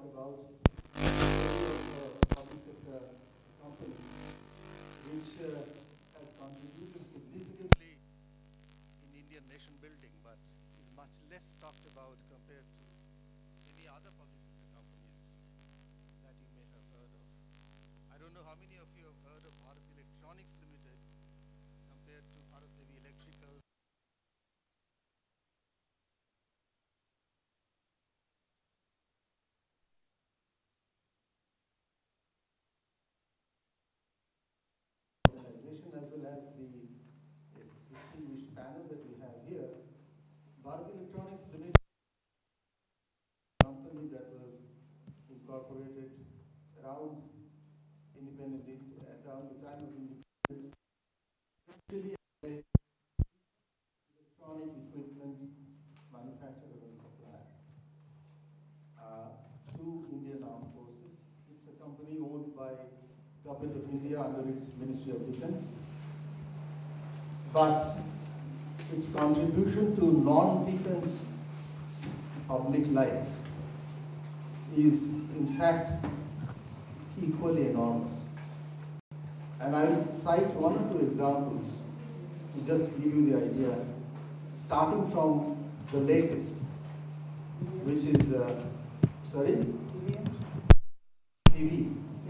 about a public sector company which has contributed significantly in Indian nation building, but is much less talked about compared to maybe other public sector companies that you may have heard of. I don't know how many of you have heard of Bharat Electronics Limited compared to Bharat Heavy Electrical. As well as the distinguished panel that we have here, Bharat Electronics Limited, a company that was incorporated around around the time of independence, actually a electronic equipment manufacturer and supplier to Indian Armed Forces. It's a company owned by Government of India under its Ministry of Defence. But its contribution to non-defense public life is in fact equally enormous. And I will cite one or two examples to just give you the idea, starting from the latest, which is, sorry? TV.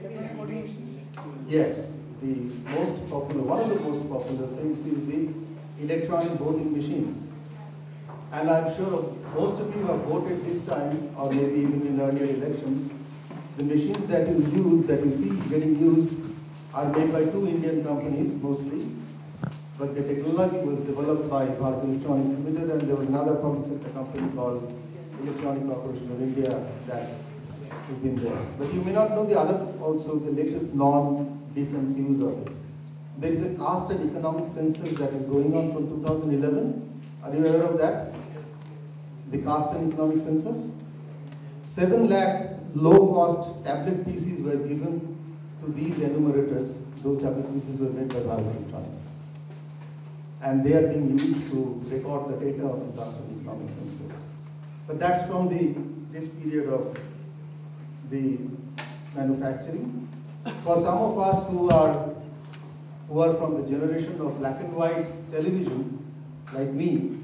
Yes. The most popular, one of the most popular things is the electronic voting machines. And I'm sure most of you have voted this time, or maybe even in earlier elections. The machines that you use, that you see getting used, are made by two Indian companies mostly. But the technology was developed by Bharat Electronics Limited, and there was another public sector company called Electronic Corporation of India that has been there. But you may not know the other, also the latest non-defense use of it. There is a caste and economic census that is going on from 2011. Are you aware of that? The caste and economic census? 7 lakh low-cost tablet PCs were given to these enumerators. Those tablet PCs were made by Bharat Electronics. And they are being used to record the data of the caste and economic census. But that's from this period of the manufacturing. For some of us who are from the generation of black and white television, like me,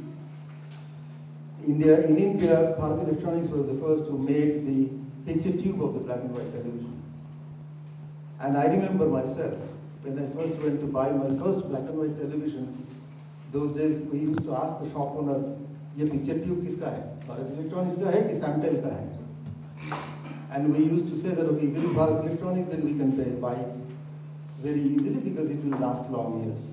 in India, Bharat Electronics was the first to make the picture tube of the black and white television. And I remember myself, when I first went to buy my first black and white television, those days we used to ask the shop owner, "Ye picture tube kiska hai? Bharat Electronics ka hai ki Samtel ka hai?" And we used to say that, okay, if it is Bharat Electronics, then we can buy it very easily because it will last long years.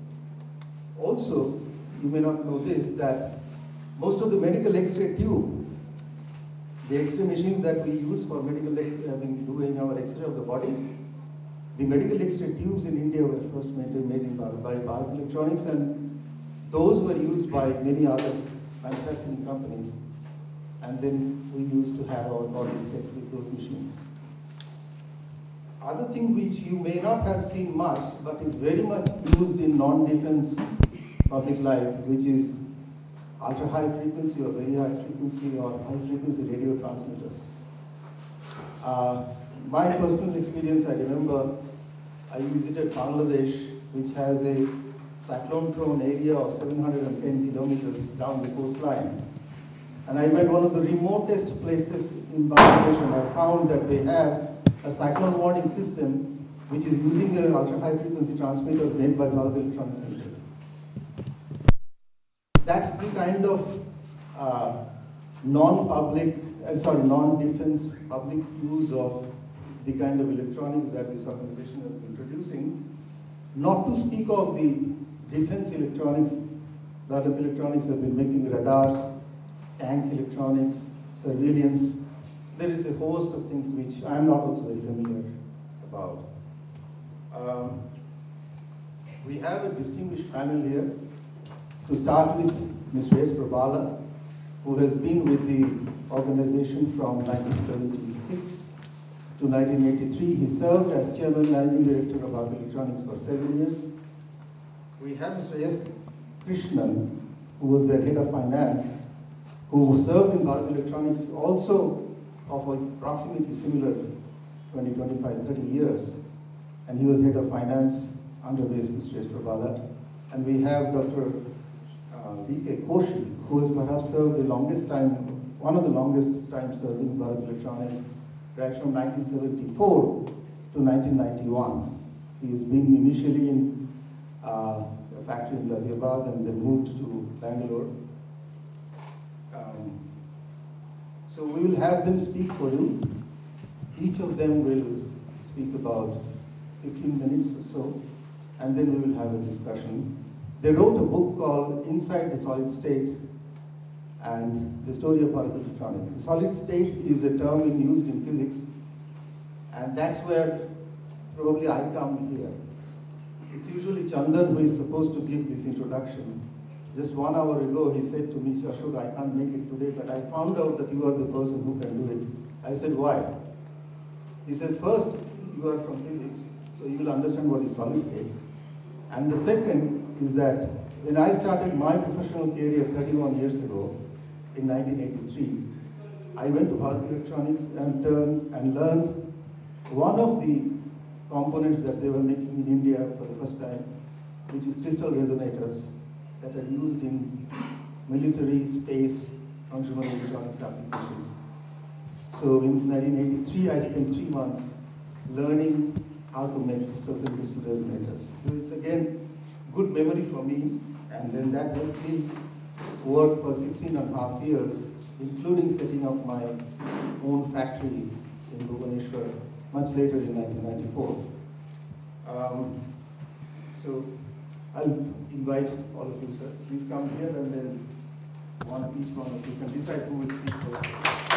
Also, you may not know this, that most of the medical X-ray tube, the X-ray machines that we use for medical X-ray, doing our X-ray of the body, the medical X-ray tubes in India were first made by Bharat Electronics, and those were used by many other manufacturing companies. And then we used to have our bodies checked with those machines. Other thing which you may not have seen much, but is very much used in non-defense public life, which is ultra-high frequency or very high frequency or high-frequency radio transmitters. My personal experience, I remember I visited Bangladesh, which has a cyclone-prone area of 710 kilometers down the coastline. And I went one of the remotest places in Bangladesh, and I found that they have a cyclone warning system which is using an ultra-high frequency transmitter made by Bharat Electronics Limited. That's the kind of non-defense public use of the kind of electronics that this organization has been producing. Not to speak of the defense electronics. Bharat Electronics have been making radars, tank electronics, surveillance. There is a host of things which I am not also very familiar about. We have a distinguished panel here. To start with, Mr. S. Prabhala, who has been with the organization from 1976 to 1983. He served as Chairman Managing Director of Bharat Electronics for 7 years. We have Mr. S. Krishnan, who was their Head of Finance, who served in Bharat Electronics also of approximately similar 20, 25, 30 years. And he was head of finance under Mr. Prabhala. And we have Dr. V.K. Koshi, who has perhaps served the longest time, one of the longest time serving Bharat Electronics, right from 1974 to 1991. He has been initially in a factory in Ghaziabad and then moved to Bangalore. So we will have them speak for you. Each of them will speak about 15 minutes or so, and then we will have a discussion. They wrote a book called Inside the Solid State and the Story of Bharat Electronics. The solid state is a term used in physics, and that's where probably I come here. It's usually Chandan who is supposed to give this introduction. Just 1 hour ago, he said to me, Ashok, I can't make it today, but I found out that you are the person who can do it. I said, why? He says, first, you are from physics, so you will understand what is solid state. And the second is that when I started my professional career 31 years ago, in 1983, I went to Bharat Electronics and learned one of the components that they were making in India for the first time, which is crystal resonators that are used in military, space, consumer electronics applications. So in 1983, I spent 3 months learning how to make crystals and crystal resonators. So it's again good memory for me, and then that helped me work for 16.5 years, including setting up my own factory in Bhubaneswar much later in 1994. So I'll invite all of you, sir. Please come here, and then each one of you can decide who will speak first.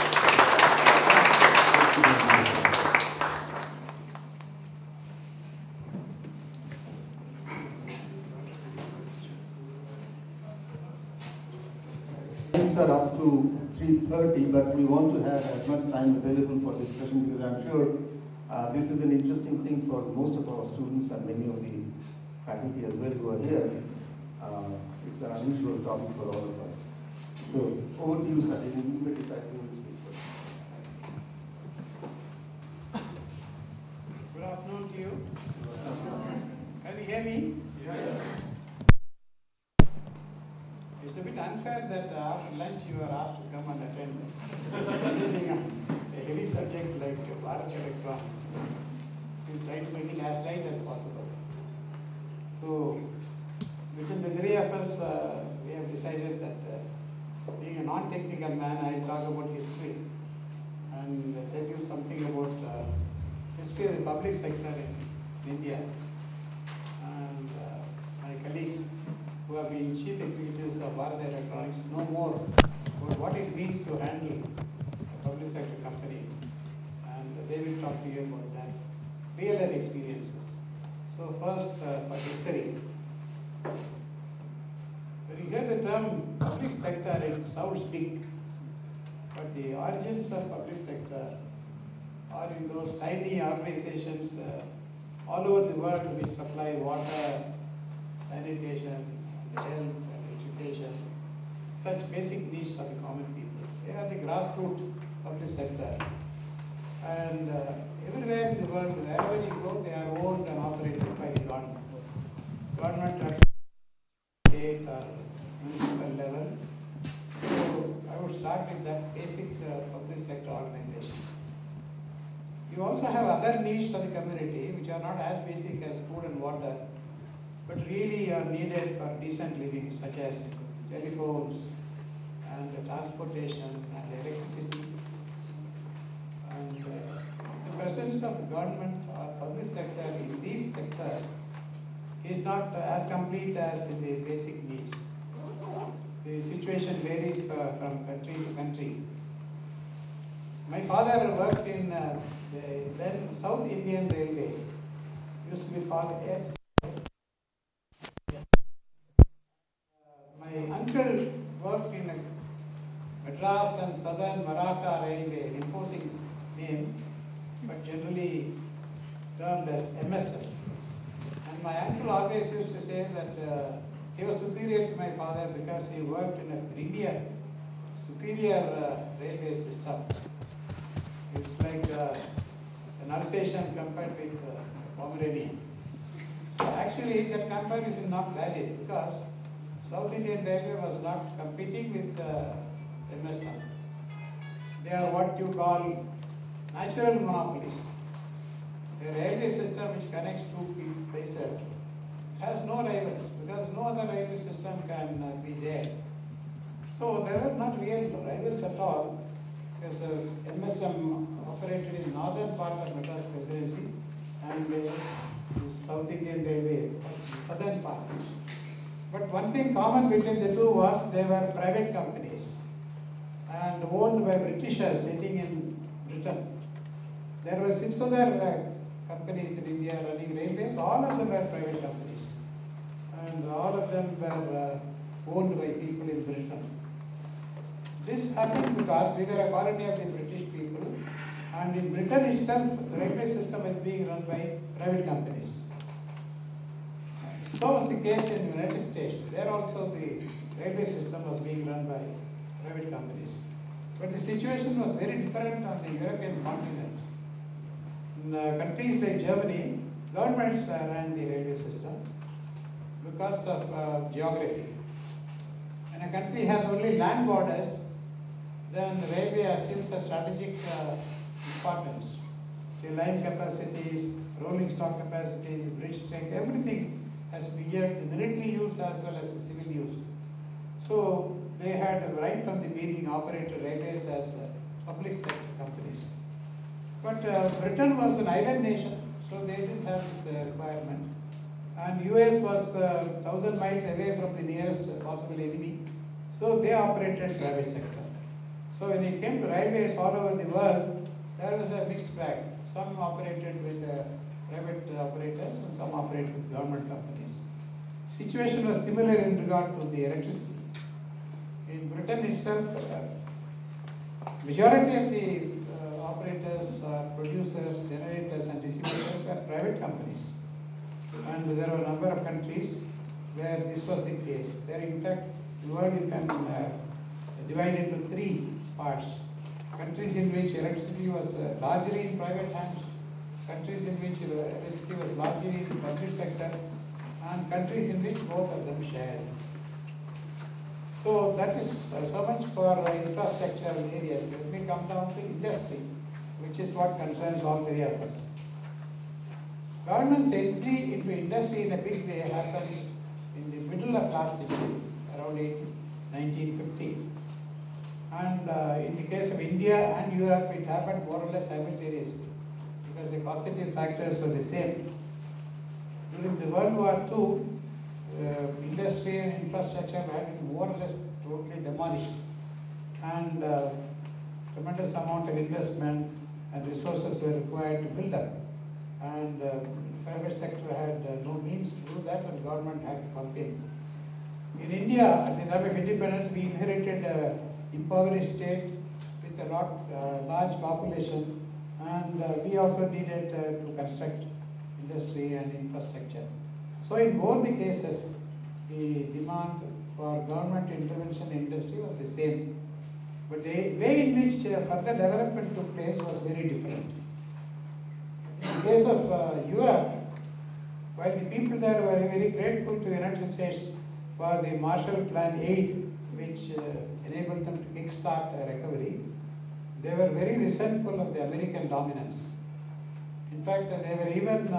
Things are up to 3:30, but we want to have as much time available for discussion because I'm sure this is an interesting thing for most of our students and many of the faculty as well who are here. It's an unusual topic for all of us. So over to you, sir. You may decide who will speak first. Good afternoon to you. Can you hear me? Yes. It's a bit unfair that after lunch you are asked to come and attend a heavy subject like Bharat Electronics. We try to make it as light as possible. So, within the three of us, we have decided that being a non-technical man, I talk about history and tell you something about history of the public sector in India. And my colleagues who have been chief executives of Bharat Electronics know more about what it means to handle a public sector company. And they will talk to you about that. Real life experiences. So first, for history. When you hear the term public sector, it sounds big. But the origins of public sector are in those tiny organizations all over the world which supply water, sanitation, health and education, such basic needs of the common people. They are the grassroots public sector. And everywhere in the world, wherever you go, they are owned and operated by the government. Government at state or municipal level. So I would start with that basic public sector organization. You also have other needs of the community which are not as basic as food and water, but really are needed for decent living, such as telephones and transportation and electricity. And the presence of government or public sector in these sectors is not as complete as in the basic needs. The situation varies from country to country. My father worked in the then South Indian Railway, used to be called S. My uncle worked in Madras and Southern Maratha Railway, an imposing name, but generally termed as MSF. And my uncle always used to say that he was superior to my father because he worked in a premier, superior railway system. like an Alsatian compared with Pomeranian. So actually, that comparison is not valid because South Indian Railway was not competing with MSM. They are what you call natural monopolies. A railway system which connects two places has no rivals because no other railway system can be there. So there are not real rivals at all because MSM operated in northern part of Madras Presidency and the South Indian Railway, southern part. But one thing common between the two was they were private companies and owned by Britishers sitting in Britain. There were 6 other companies in India running railways, all of them were private companies. And all of them were owned by people in Britain. This happened because we were a colony of the British people, and in Britain itself, the railway system is being run by private companies. So was the case in the United States. There also the railway system was being run by private companies. But the situation was very different on the European continent. In countries like Germany, governments ran the railway system because of geography. When a country has only land borders, then the railway assumes a strategic importance. The line capacities, rolling stock capacities, bridge strength, everything has to be geared to military use as well as civil use. So they had right from the beginning operated railways as public sector companies. But Britain was an island nation, so they didn't have this requirement. And US was 1,000 miles away from the nearest possible enemy, so they operated private sector. So when it came to railways all over the world, there was a mixed bag. Some operated with private operators and some operated with government companies. Situation was similar in regard to the electricity. In Britain itself, majority of the operators, producers, generators and distributors were private companies. And there were a number of countries where this was the case. There, in fact, the world you can divide into 3 parts. Countries in which electricity was largely in private hands, countries in which electricity was largely in the public sector, and countries in which both of them shared. So that is so much for infrastructural areas. Let me come down to industry, which is what concerns all 3 of us. Government's entry into industry in a big way happened in the middle of last century, around 1950. And in the case of India and Europe, it happened more or less simultaneously because the causative factors were the same. During the World War II, industry and infrastructure had been more or less totally demolished, and tremendous amount of investment and resources were required to build up. And private sector had no means to do that, and government had to come in. In India, at the time of independence, we inherited an impoverished state with a large population, and we also needed to construct industry and infrastructure. So in both the cases, the demand for government intervention in industry was the same. But the way in which further development took place was very different. In the case of Europe, while the people there were very grateful to the United States for the Marshall Plan aid, which enabled them to kickstart a recovery, they were very resentful of the American dominance. In fact, they were even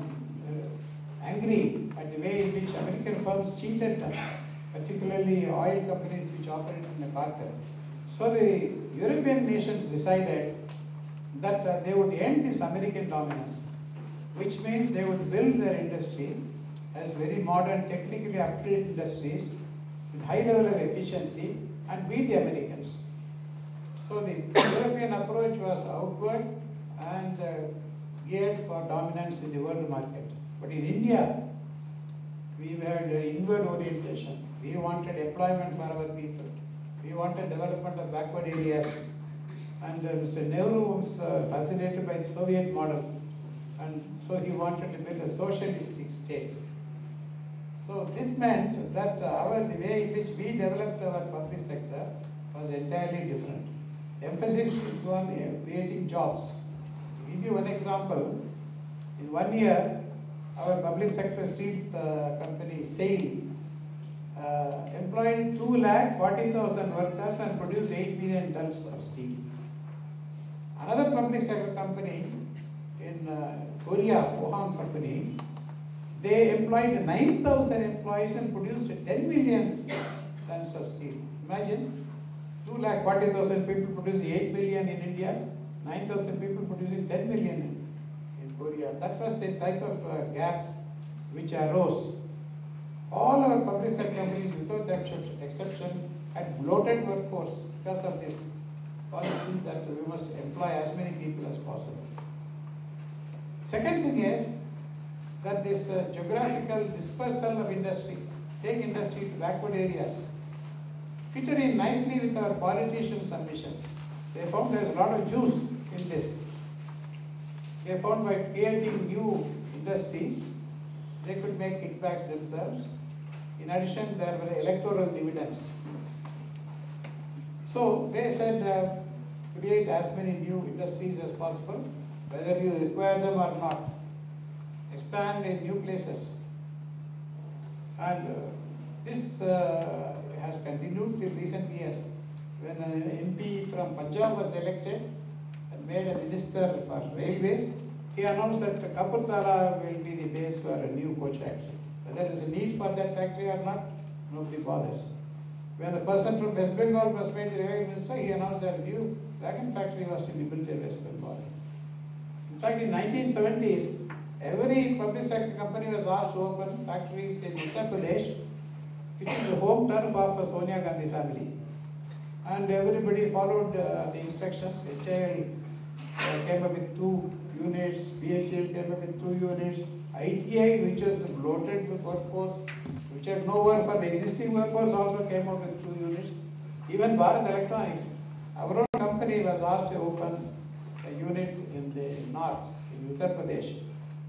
angry at the way in which American firms cheated them, particularly oil companies which operated in the cartel. So the European nations decided that they would end this American dominance, which means they would build their industry as very modern, technically up-to-date industries with high level of efficiency and beat the Americans. So the European approach was outward and geared for dominance in the world market. But in India, we had inward orientation. We wanted employment for our people. We wanted development of backward areas. And Mr. Nehru was fascinated by the Soviet model. And so he wanted to build a socialistic state. So this meant that the way in which we developed our public sector was entirely different. Emphasis is on creating jobs, give you one example. In 1 year, our public sector steel company, SAIL, employed 240,000 workers and produced 8 million tons of steel. Another public sector company in Korea, Pohang company, they employed 9,000 employees and produced 10 million tons of steel. Imagine, 240,000 people producing 8 million in India, 9,000 people producing 10 million in Korea. That was the type of gap which arose. All our public sector companies, without exception, had bloated workforce because of this policy that we must employ as many people as possible. Second thing is that this geographical dispersal of industry, take industry to backward areas, fitted in nicely with our politicians' ambitions. They found there is a lot of juice in this. They found by creating new industries, they could make kickbacks themselves. In addition, there were electoral dividends. So they said, create as many new industries as possible, whether you require them or not. Expand in new places. And this has continued till recent years. When an MP from Punjab was elected and made a minister for railways, he announced that Kapurthala will be the base for a new coach factory. Whether there is a need for that factory or not, nobody bothers. When a person from West Bengal was made the railway minister, he announced that a new wagon factory was to be built in West Bengal. In fact, in 1970s, every public sector company was asked to open factories in Uttar Pradesh, which is the home turf of Sonia Gandhi family. And everybody followed the instructions. HAL came up with 2 units, BHL came up with 2 units, ITI, which was bloated with workforce, which had no work for the existing workforce, also came up with 2 units. Even Bharat Electronics, our own company, was asked to open a unit in the north, in Uttar Pradesh.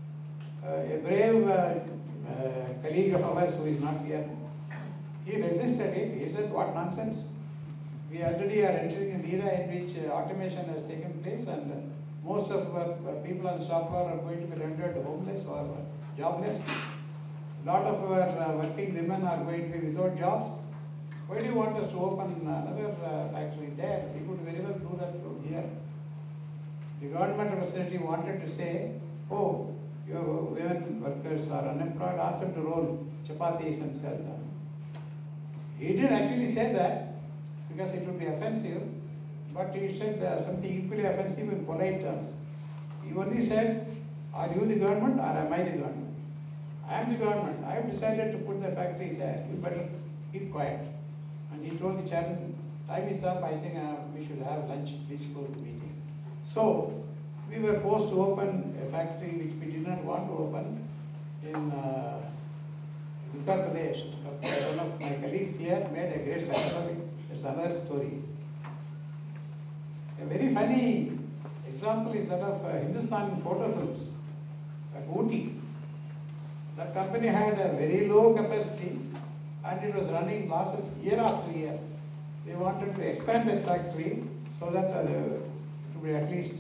A brave colleague of ours who is not here, he resisted it. He said, what nonsense. We already are entering an era in which automation has taken place, and most of our people on the shop floor are going to be rendered homeless or jobless. A lot of our working women are going to be without jobs. Why do you want us to open another factory there? We could very well do that from here. The government representative wanted to say, oh, your women workers are unemployed, ask them to roll chapatis and sell them. He didn't actually say that because it would be offensive, but he said something equally offensive in polite terms. He only said, are you the government or am I the government? I am the government. I have decided to put the factory there. You better keep quiet. And he told the chairman, time is up, I think we should have lunch before the meeting. So we were forced to open a factory which we did not want to open in Uttar Pradesh. One of my colleagues here made a great success of it. There's another story. A very funny example is that of Hindustan Photo Films at Ooty. That company had a very low capacity and it was running losses year after year. They wanted to expand the factory so that it would be at least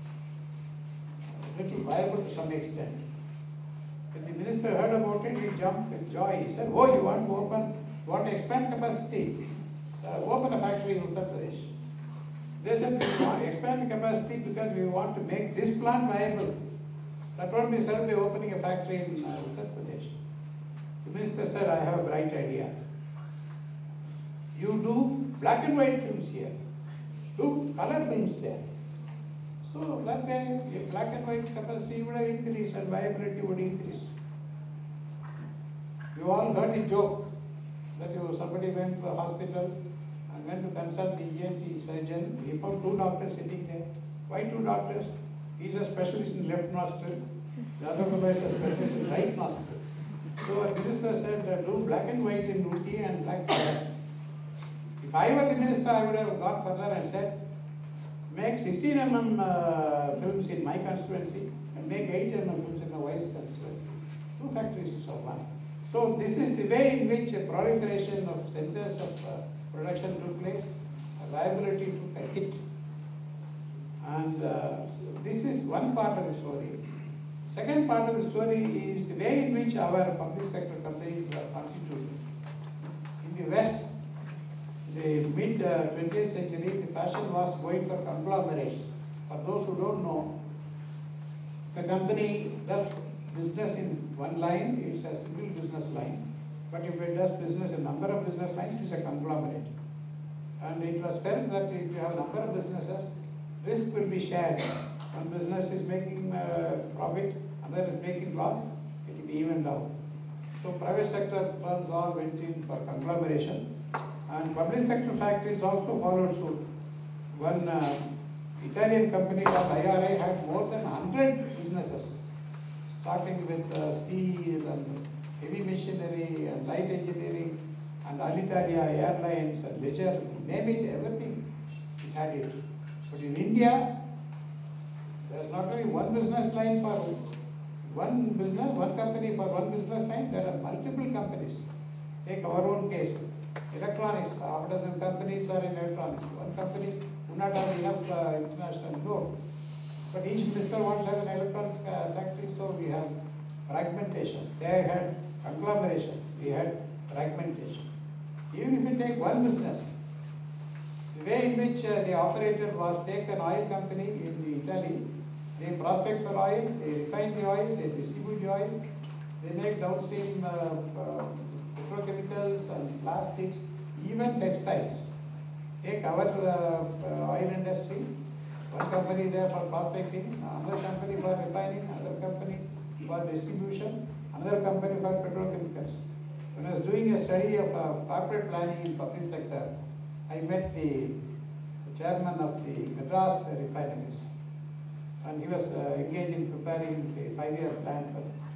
little viable to some extent. When the minister heard about it, he jumped with joy. He said, oh, you want to expand capacity? Open a factory in Uttar Pradesh. They said, we want to expand the capacity because we want to make this plant viable. That won't be served by opening a factory in Uttar Pradesh. The minister said, I have a bright idea. You do black and white films here. Do color films there. So that way, your black and white capacity would have increased and viability would increase. You all heard the joke that somebody went to the hospital and went to consult the ENT surgeon. He found 2 doctors sitting there. Why 2 doctors? He's a specialist in left nostril. The other fellow is a specialist in right nostril. So a minister said, do black and white in Ooty and black color. If I were the minister, I would have gone further and said, make 16 mm films in my constituency and make 8 mm films in my wife's constituency. 2 factories instead of 1. So this is the way in which a proliferation of centers of production took place, a viability took a hit. And this is one part of the story. Second part of the story is the way in which our public sector companies were constituted. In the West, the mid 20th century, the fashion was going for conglomerates. For those who don't know, the company does business in one line, it's a single business line. But if it does business in number of business lines, it's a conglomerate. And it was felt that if you have a number of businesses, risk will be shared. One business is making profit, another is making loss, it will be evened out. So private sector firms all went in for conglomeration. And public sector factories also followed suit. One Italian company called IRA had more than 100 businesses, starting with steel and heavy machinery and light engineering and Alitalia Airlines and Leisure, name it, everything, it had it. But in India, there is not only one business line for one business, one company for one business line, there are multiple companies. Take our own case, electronics, half a dozen companies are in electronics. One company would not have enough international load. But each minister wants to have an electronics factory, so we have fragmentation. They had conglomeration, we had fragmentation. Even if you take one business, the way in which they operated was take an oil company in Italy, they prospect for oil, they refine the oil, they distribute the oil, they make downstream petrochemicals and plastics, even textiles. Take our oil industry, one company there for prospecting, another company for refining, another company for distribution, another company for petrochemicals. When I was doing a study of corporate planning in public sector, I met the chairman of the Madras refineries, and he was engaged in preparing the 5-year plan.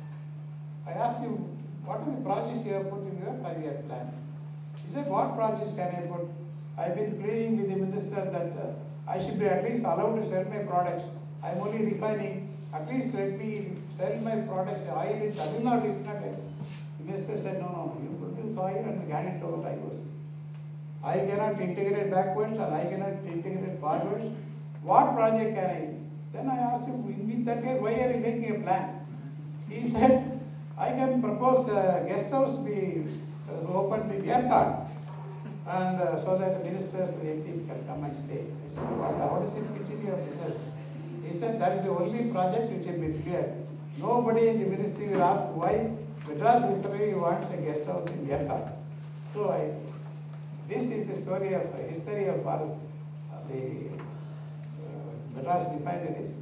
I asked him, what are the projects you have put in your 5-year plan? He said, what projects can I put? I've been pleading with the minister that I should be at least allowed to sell my products. I'm only refining. At least let me sell my products. Oil in Tamil Nadu, if not. The minister said, no, you produce oil and hand it over like this. I cannot integrate backwards and I cannot integrate forwards. What project can I? Then I asked him, in that case, why are you making a plan? He said, I can propose a guest house to be opened in Yerkad, and so that the ministers and MPs can come and stay. I said, how does it fit in your research? He said, that is the only project which will be cleared. Nobody in the ministry will ask why Madras Refinery wants a guest house in Yerkad. So this is the story of history of Bharat, the Madras refineries.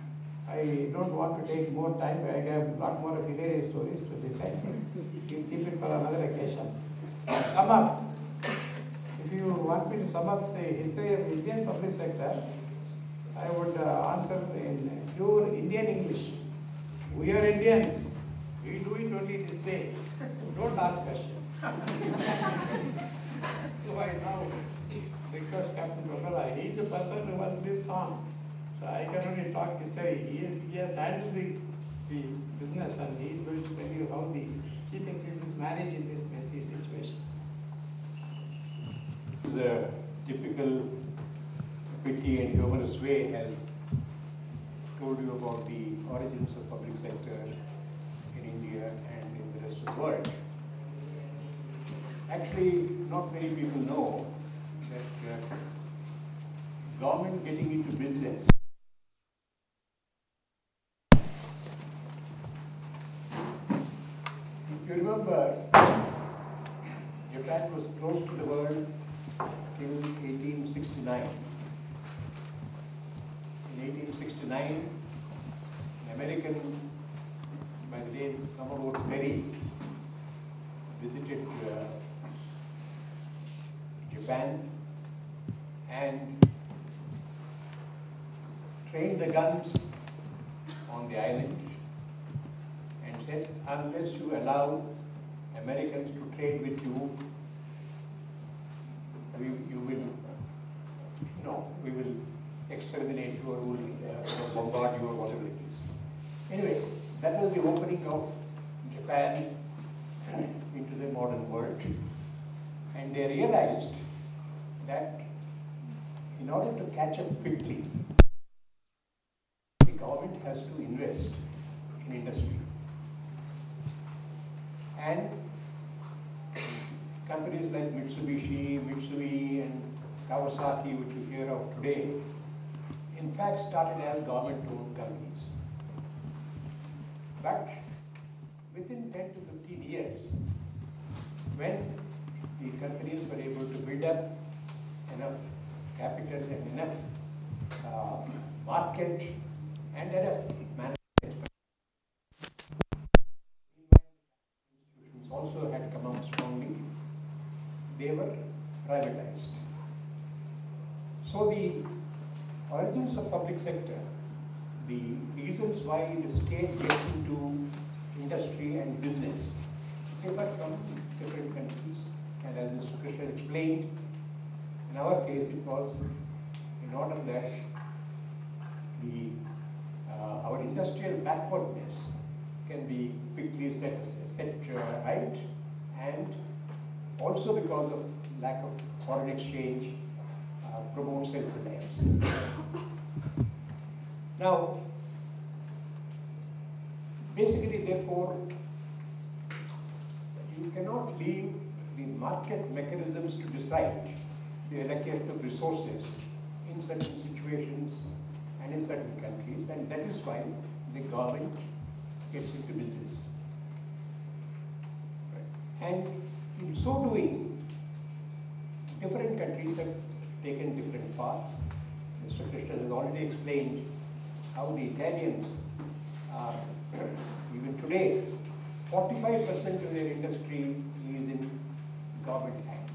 I don't want to take more time. I have a lot more hilarious stories to decide. We'll keep it for another occasion. Sum up. If you want me to sum up the history of the Indian public sector, I would answer in pure Indian English. We are Indians. We do it only this way. Don't ask questions. So I now request Captain Bakala. He is the person who was this on. So I can only talk history. He has handled the business and he is going to tell you how the chief executives manage in this messy situation. The typical witty and humorous way has told you about the origins of public sector in India and in the rest of the world. Actually, not many people know that government getting into business if you remember, Japan was closed to the world till 1869. In 1869, an American by the name Commodore Perry visited Japan and trained the guns on the island and said, unless you allow Americans to trade with you, we will exterminate you or bombard you or whatever it is. Anyway, that was the opening of Japan into the modern world. And they realized that in order to catch up quickly, has to invest in industry. And companies like Mitsubishi, Mitsui, and Kawasaki, which you hear of today, in fact started as government-owned companies. But within 10 to 15 years, when the companies were able to build up enough capital and enough market and enough management, institutions also had come out strongly, they were privatized. So the origins of public sector, the reasons why the state gets into industry and business differ from different countries. And as Mr. Krishnan explained, in our case it was in order that our industrial backwardness can be quickly set right, and also because of lack of foreign exchange, promote self-reliance. Now, basically, therefore, you cannot leave the market mechanisms to decide the allocation of resources in certain situations and in certain countries, and that is why the government gets into business. And in so doing, different countries have taken different paths. Mr. Krishnan has already explained how the Italians are, even today, 45% of their industry is in government hands.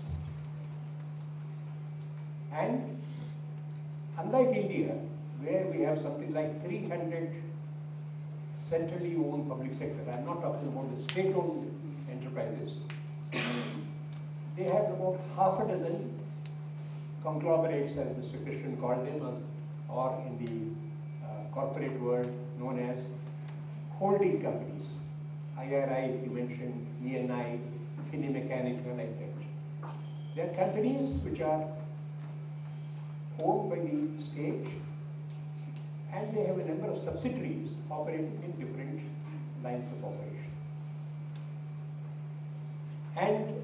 And unlike India, where we have something like 300 centrally owned public sector, I'm not talking about the state-owned enterprises, they have about half a dozen conglomerates, as Mr. Krishnan called them, or in the corporate world known as holding companies. IRI, if you mentioned, ENI, Finimeccanica, like that. They are companies which are owned by the state, and they have a number of subsidiaries operating in different lines of operation. And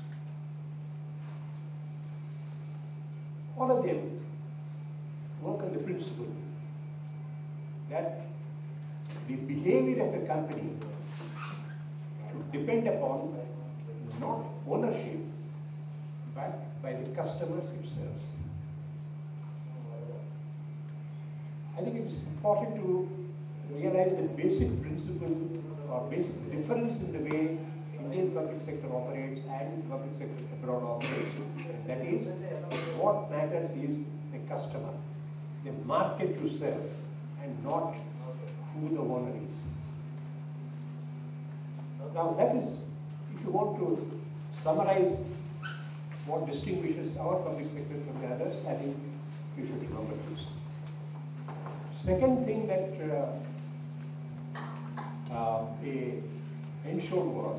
all of them work on the principle that the behavior of a company should depend upon not ownership, but by the customers it serves. I think it is important to realize the basic principle or basic difference in the way Indian public sector operates and public sector abroad operates. That is, what matters is the customer, the market you serve, and not who the owner is. Now that is, if you want to summarize what distinguishes our public sector from the others, I think you should remember this. Second thing that they ensured was,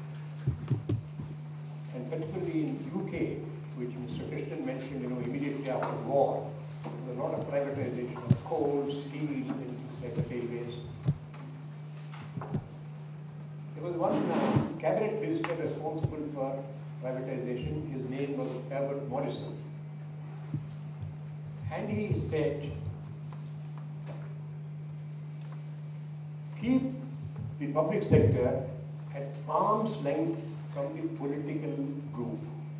and particularly in UK, which Mr. Krishnan mentioned, immediately after war, there was a lot of privatization of coal, steel, and things like the railways. There was one cabinet minister responsible for privatization. His name was Herbert Morrison. And he said, keep the public sector at arm's length from the political group.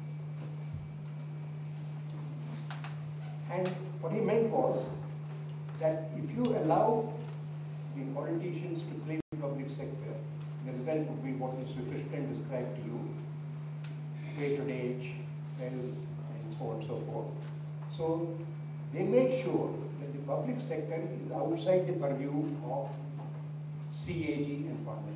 And what he meant was that if you allow the politicians to play the public sector, the result would be what Mr. Krishnan described to you, patronage, wealth, and so on and so forth. So they made sure that the public sector is outside the purview of CAG and Parliament.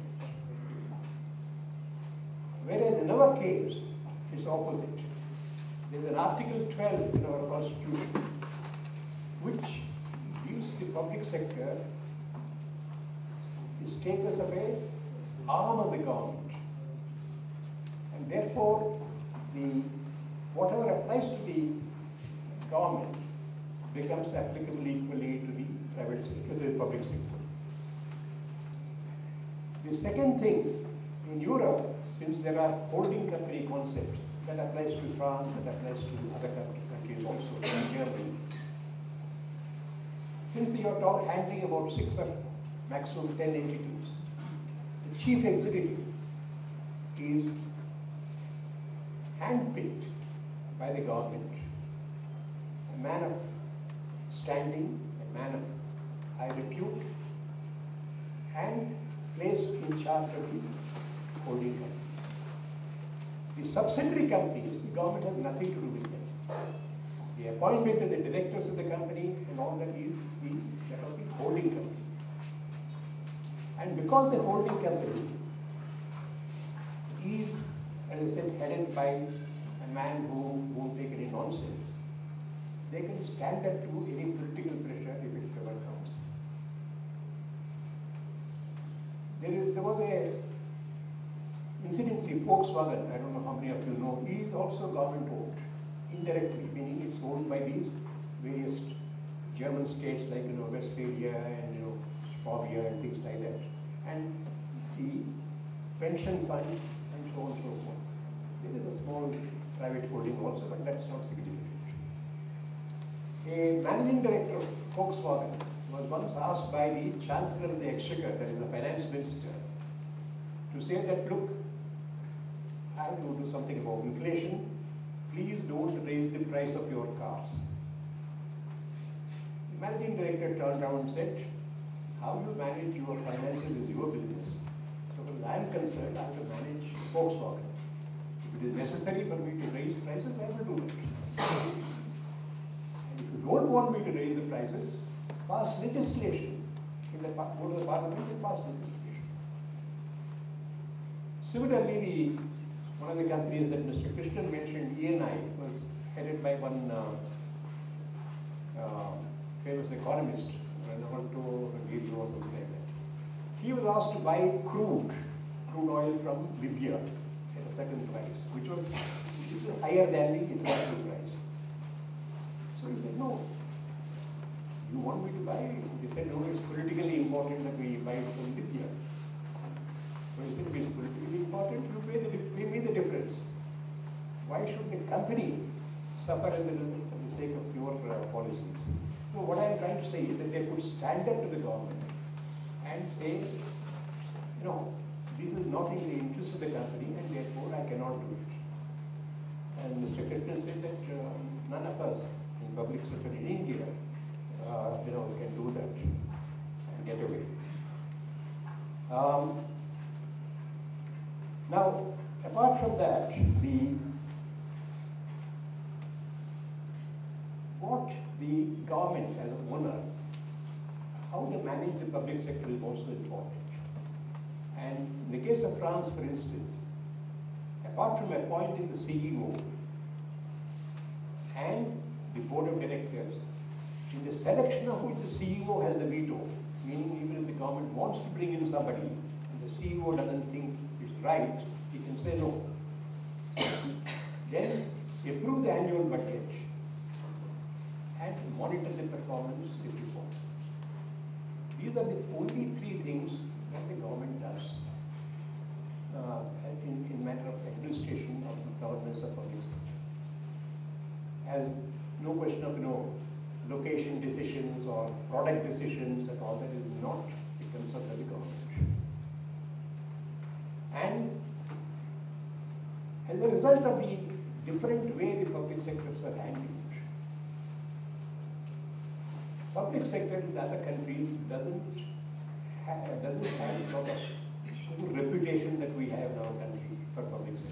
Whereas in our case, it's opposite. There is an Article 12 in our Constitution which gives the public sector the status of an arm of the government. And therefore, whatever applies to the government becomes applicable equally to the private sector, to the public sector. The second thing, in Europe, since there are holding company concepts, that applies to France, that applies to other countries also, in Germany. Since you are handling about 6 or maximum 10 entities, the chief executive is handpicked by the government, a man of standing, a man of high repute, and placed in charge of the holding company. The subsidiary companies, the government has nothing to do with them. The appointment of the directors of the company and all that is that of the holding company. And because the holding company is, as I said, headed by a man who won't take any nonsense, they can stand up to any political pressure if it ever comes. There was a, incidentally, Volkswagen, I don't know how many of you know, is also government owned, indirectly, meaning it's owned by these various German states like, Westphalia and, Swabia and things like that. And the pension fund and so on and so forth. There is a small private holding also, but that's not significant. A managing director of Volkswagen was once asked by the Chancellor of the Exchequer, that is the finance minister, to say that, look, I have to do something about inflation. Please don't raise the price of your cars. The managing director turned around and said, how you manage your finances is your business. So as I am concerned, I have to manage Volkswagen. If it is necessary for me to raise prices, I will do it. And if you don't want me to raise the prices, pass legislation. Go to the parliament and pass legislation. Similarly, one of the companies that Mr. Krishnan mentioned, ENI, was headed by one famous economist, Ronaldo Gizmo or something like that. He was asked to buy crude oil from Libya at a certain price, which was higher than the international price. So he said, no. You want me to buy it? They said, no, it's politically important that we buy it from Libya. So he said, if it's politically important, you pay me the difference. Why should the company suffer as a result for the sake of your policies? So what I am trying to say is that they could stand up to the government and say, this is not in the interest of the company and therefore I cannot do it. And Mr. Krishnan said that none of us in public sector in India can do that and get away. Now, apart from that, what the government as an owner, how they manage the public sector is also important. And in the case of France, for instance, apart from appointing the CEO and the board of directors, in the selection of which the CEO has the veto, meaning even if the government wants to bring in somebody and the CEO doesn't think it's right, he can say no. Then approve the annual budget and monitor the performance if you want. These are the only 3 things that the government does in matter of administration of the governance of public sector. As no question of location decisions or product decisions and all that is not the concern of the government. And as a result of the different way the public sectors are handled, public sector in other countries doesn't have sort of reputation that we have in our country for public sector.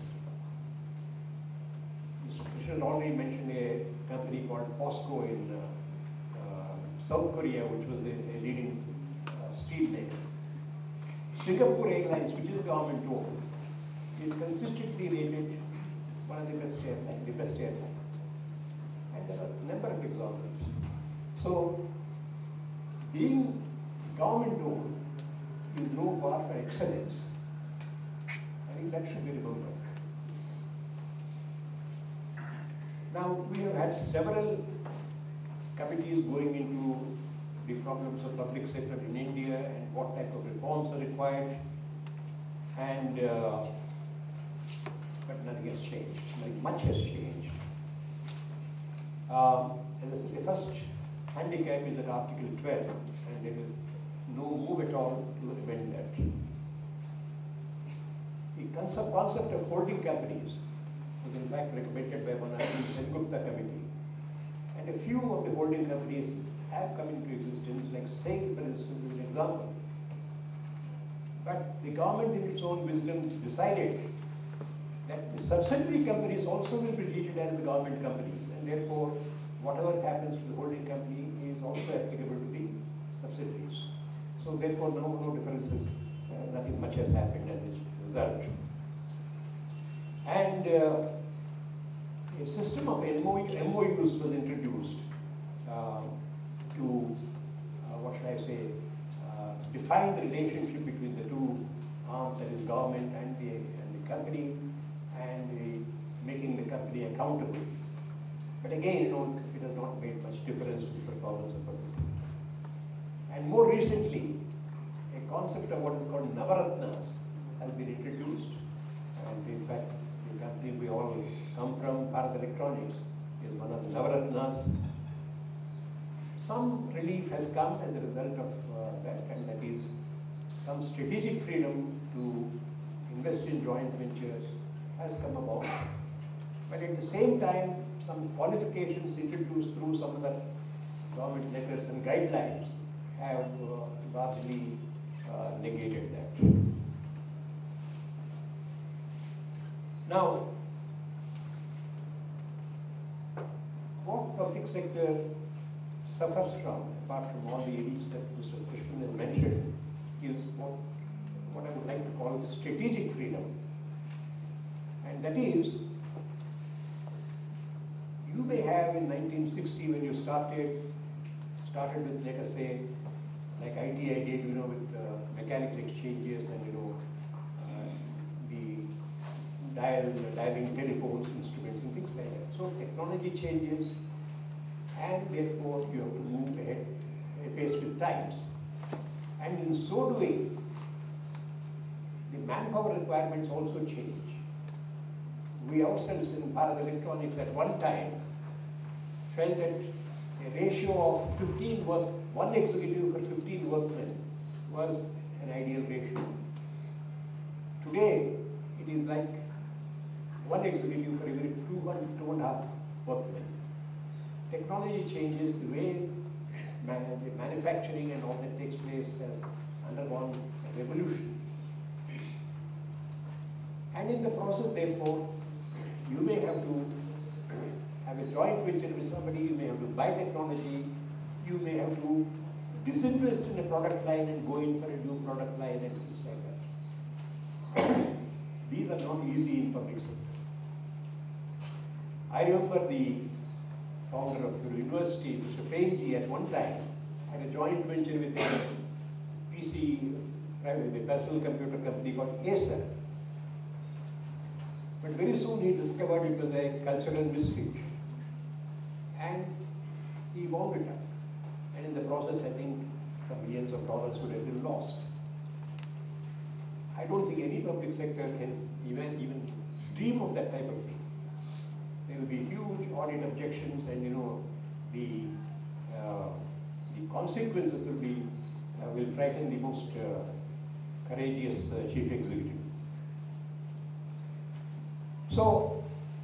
Mr. Krishnan already mentioned a company called POSCO in South Korea, which was a leading steel maker. Singapore Airlines, which is government owned, is consistently rated one of the best airlines. And there are a number of examples. So, being government owned is no bar for excellence. I think that should be remembered. Now, we have had several committees going into the problems of public sector in India and what type of reforms are required. and but nothing has changed. Much has changed. As I said, the first handicap is at Article 12, and there is no move at all to amend that. The concept of holding companies was in fact recommended by one of the Sengupta committee. And a few of the holding companies have come into existence, like SAIL, for instance, is an example. But the government in its own wisdom decided that the subsidiary companies also will be treated as the government companies, and therefore whatever happens to the holding company is also applicable to the subsidiaries. So therefore no differences, nothing much has happened as a result. And a system of MOUs was introduced to, what should I say, define the relationship between the two arms, that is government and the company, and making the company accountable. But again, it has not made much difference to the performance of public sector. And more recently, a concept of what is called Navaratnas has been introduced. And in fact, the company we all come from, Bharat Electronics, is one of the Navaratnas. Some relief has come as a result of that, and that is some strategic freedom to invest in joint ventures has come about. But at the same time, some qualifications introduced through some of the government letters and guidelines have largely negated that. Now, what public sector suffers from, apart from all the elites that Mr. Krishnan has mentioned, is what I would like to call strategic freedom. And that is, you may have in 1960 when you started with, let us say, like ITI did, with mechanical exchanges and, the dialing telephones, instruments and things like that. So technology changes, and therefore you have to move ahead pace with times. And in so doing, the manpower requirements also change. We ourselves in Bharat Electronics at one time felt that a ratio of one executive for 15 workmen was an ideal ratio. Today, it is like one executive for every 2.5 workmen. Technology changes, the way the manufacturing and all that takes place has undergone a revolution. And in the process, therefore, you may have to have a joint venture with somebody, you may have to buy technology, you may have to disinvest in a product line and go in for a new product line and things like that. These are not easy in public sector. I remember the founder of the university, Mr. Premji, at one time had a joint venture with a the personal computer company called Acer. But very soon he discovered it was a cultural misfit. And he wound it up. And in the process, I think some millions of dollars would have been lost. I don't think any public sector can even dream of that type of thing. There will be huge audit objections, and the consequences will frighten the most courageous chief executive. So,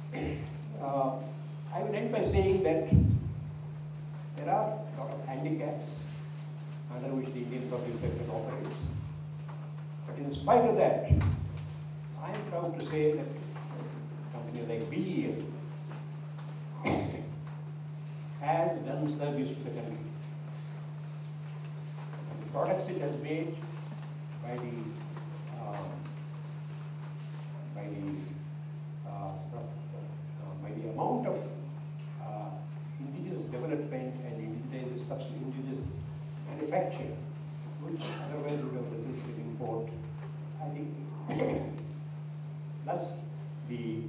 I will end by saying that there are a lot of handicaps under which the Indian public sector operates. But in spite of that, I am proud to say that a company like BEL has done service to the country. And the products it has made by the amount of indigenous development and indigenous manufacture, which otherwise would have resulted in import, I think, plus the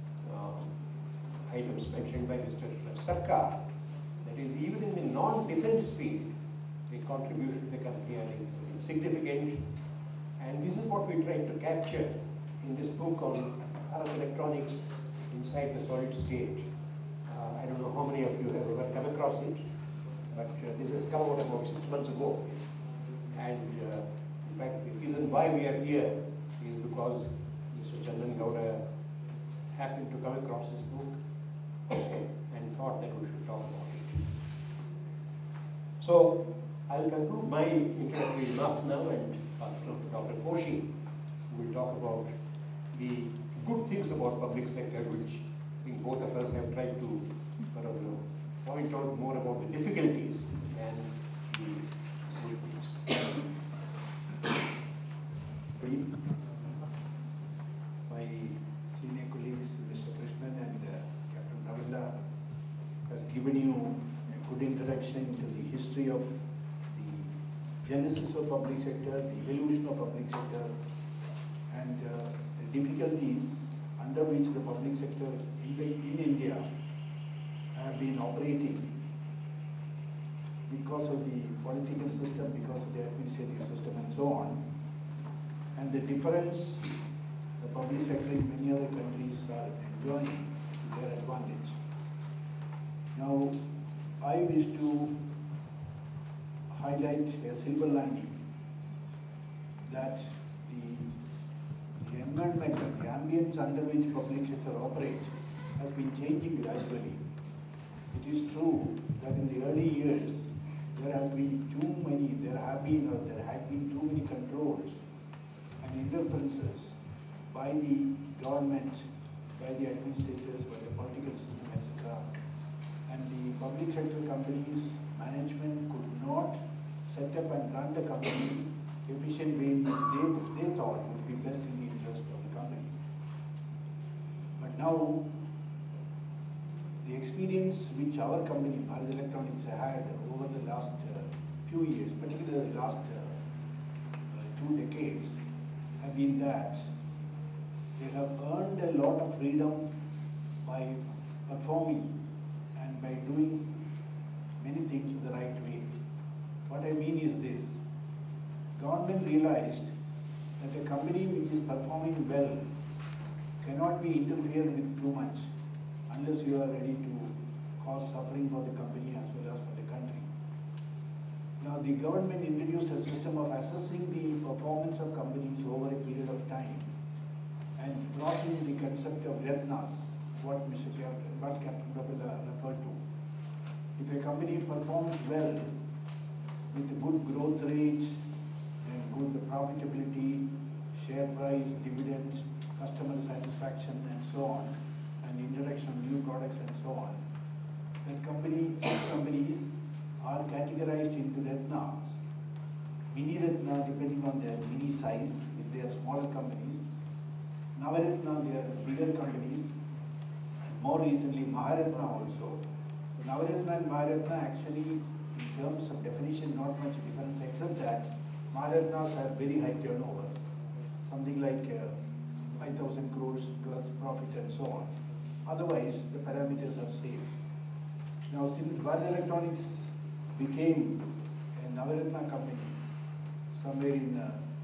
items mentioned by Mr. Sarkar, that is, even in the non-defense field, the contribution to the country are significant, And this is what we're trying to capture in this book on Bharat Electronics inside the solid state. I don't know how many of you have ever come across it, but this has come out about 6 months ago. And in fact, the reason why we are here is because Mr. Chandan Gowda happened to come across this book and thought that we should talk about it. So I'll conclude my introductory remarks now and pass it on to Dr. Koshi, who will talk about the good things about public sector, which I think both of us have tried to sort of point out more about the difficulties and the good things. My senior colleagues, Mr. Krishnan and Captain Ravindra, has given you a good introduction to the history of the genesis of public sector, the evolution of public sector, and the difficulties under which the public sector in India have been operating because of the political system, because of the administrative system and so on, and the difference the public sector in many other countries are enjoying to their advantage. Now, I wish to highlight a silver lining that the environment, the ambience under which public sector operates has been changing gradually. It is true that in the early years there had been too many controls and interferences by the government, by the administrators, by the political system, etc. And the public sector companies management could not set up and run the company efficient way which they thought would be best in the interest of the company. But now, the experience which our company, Bharat Electronics, had over the last few years, particularly the last 2 decades, have been that they have earned a lot of freedom by performing and by doing many things the right way. What I mean is this: government realized that a company which is performing well cannot be interfered with too much unless you are ready to cause suffering for the company as well as for the country. Now, the government introduced a system of assessing the performance of companies over a period of time and brought in the concept of Ratnas, what Captain Ravindra referred to. If a company performs well with a good growth rate and good profitability, share price, dividends, customer satisfaction and so on, and introduction of new products and so on, that such companies are categorized into Ratnas. Mini Ratna, depending on their mini size, if they are smaller companies. Navaratna, they are bigger companies. And more recently, Maharatna also. So Navaratna and Maharatna actually, in terms of definition, not much difference, except that Maharatnas have very high turnover, something like 5,000 crores plus profit and so on. Otherwise, the parameters are same. Now, since Bharat Electronics became a Navaratna company somewhere in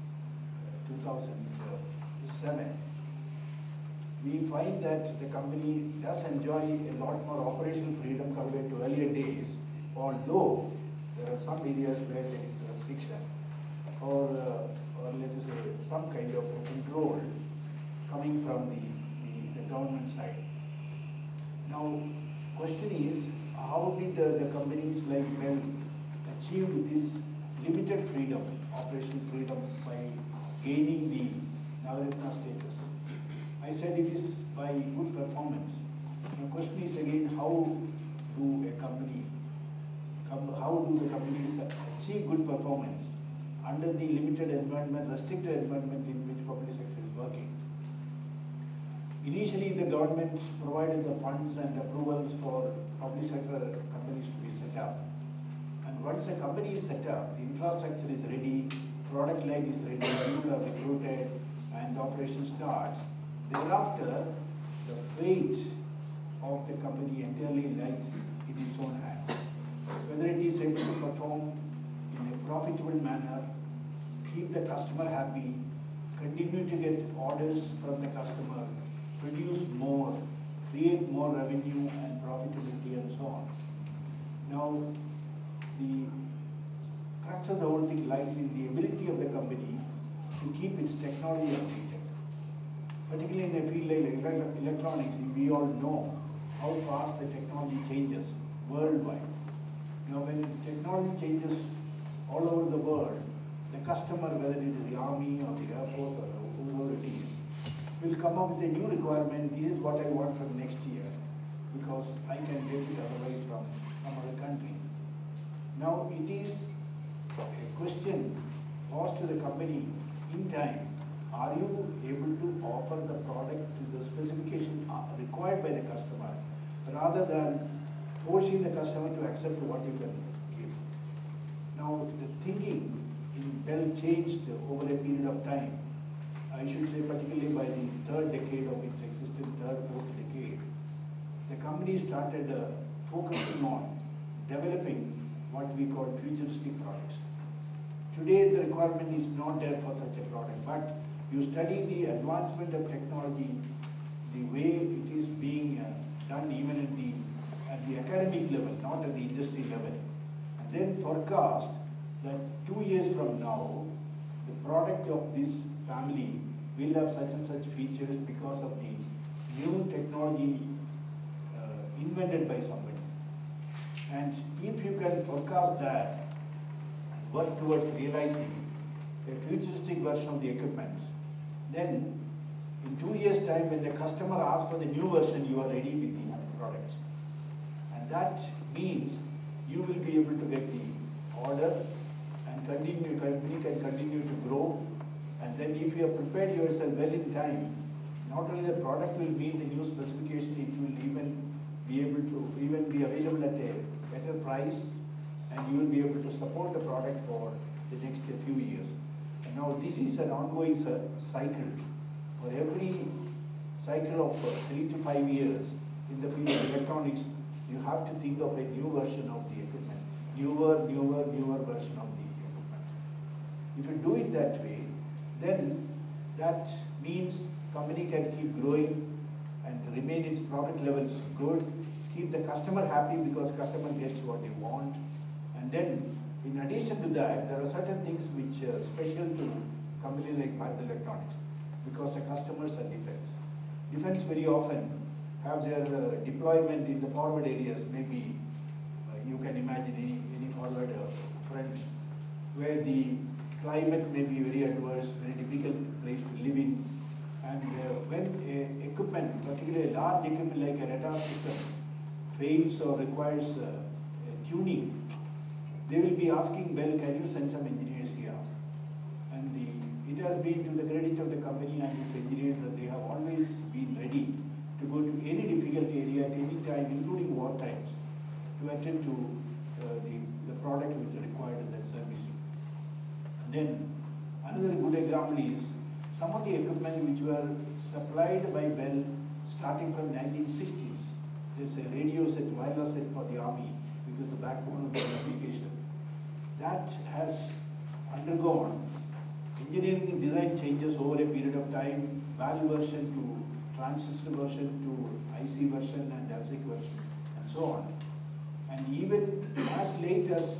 2007, we find that the company does enjoy a lot more operational freedom compared to earlier days, although there are some areas where there is restriction or let us say some kind of control coming from the government side. Now, question is, how did the companies like BEL achieve this limited freedom, operational freedom, by gaining the Navaratna status? I said it is by good performance. The question is again, how do the companies achieve good performance under the limited environment, restricted environment in which public sector is working? Initially, the government provided the funds and approvals for public sector companies to be set up. And once a company is set up, the infrastructure is ready, product line is ready, people are recruited, and the operation starts. Thereafter, the fate of the company entirely lies in its own hands. Whether it is able to perform in a profitable manner, keep the customer happy, continue to get orders from the customer, produce more, create more revenue and profitability and so on. Now, the crux of the whole thing lies in the ability of the company to keep its technology updated. Particularly in a field like electronics, we all know how fast the technology changes worldwide. Now, when technology changes all over the world, the customer, whether it is the Army or the Air Force or whoever it is, will come up with a new requirement. This is what I want from next year, because I can get it otherwise from some other country. Now, it is a question posed to the company in time. Are you able to offer the product to the specification required by the customer, rather than forcing the customer to accept what you can give? Now, the thinking in Bell changed over a period of time. I should say particularly by the third decade of its existence, third, fourth decade. The company started focusing on developing what we call futuristic products. Today, the requirement is not there for such a product, but you study the advancement of technology, the way it is being done even at the academic level, not at the industry level, and then forecast that 2 years from now, the product of this family will have such and such features because of the new technology invented by somebody. And if you can forecast that, work towards realizing a futuristic version of the equipment, then in 2 years' time, when the customer asks for the new version, you are ready with the product. And that means you will be able to get the order and company can continue to grow. And then if you have prepared yourself well in time, not only the product will meet the new specification, it will even be able to be available at a better price, and you will be able to support the product for the next few years. And now this is an ongoing cycle. For every cycle of 3 to 5 years in the field of electronics, you have to think of a new version of the equipment, newer version of the equipment. If you do it that way, then that means company can keep growing and remain its profit levels good, keep the customer happy because customer gets what they want. And then, in addition to that, there are certain things which are special to company like Bharat Electronics, because the customers are defense. Defense very often have their deployment in the forward areas. Maybe you can imagine any forward front where the climate may be very adverse, very difficult place to live in. And when equipment, particularly a large equipment like a radar system, fails or requires tuning, they will be asking, well, can you send some engineers here? And it has been to the credit of the company and its engineers that they have always been ready to go to any difficult area at any time, including war times, to attend to the product which is required in that servicing. And then another good example is some of the equipment which were supplied by Bell starting from 1960s. There's a radio set, wireless set for the Army, which is the backbone of the application. That has undergone engineering and design changes over a period of time, VAL version to transistor version to IC version and ASIC version and so on. And even as late as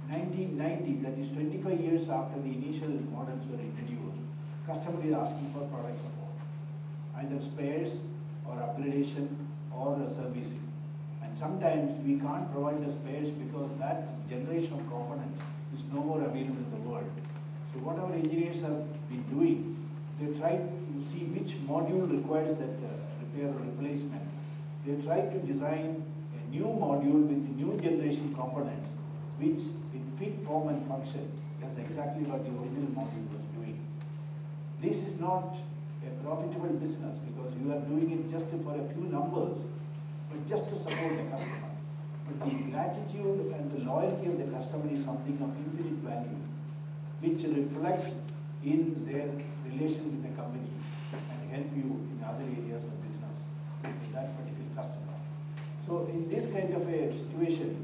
1990, that is 25 years after the initial models were introduced, customer is asking for product support, either spares or upgradation or servicing. And sometimes we can't provide the spares because that generation of component is no more available in the world. So what our engineers have been doing, they try to see which module requires that repair or replacement. They try to design a new module with new generation components which in fit form and function does exactly what the original module was doing. This is not a profitable business because you are doing it just for a few numbers, but just to support the customer. But the gratitude and the loyalty of the customer is something of infinite value, which reflects in their relation with the company and help you in other areas of business with that particular customer. So in this kind of a situation,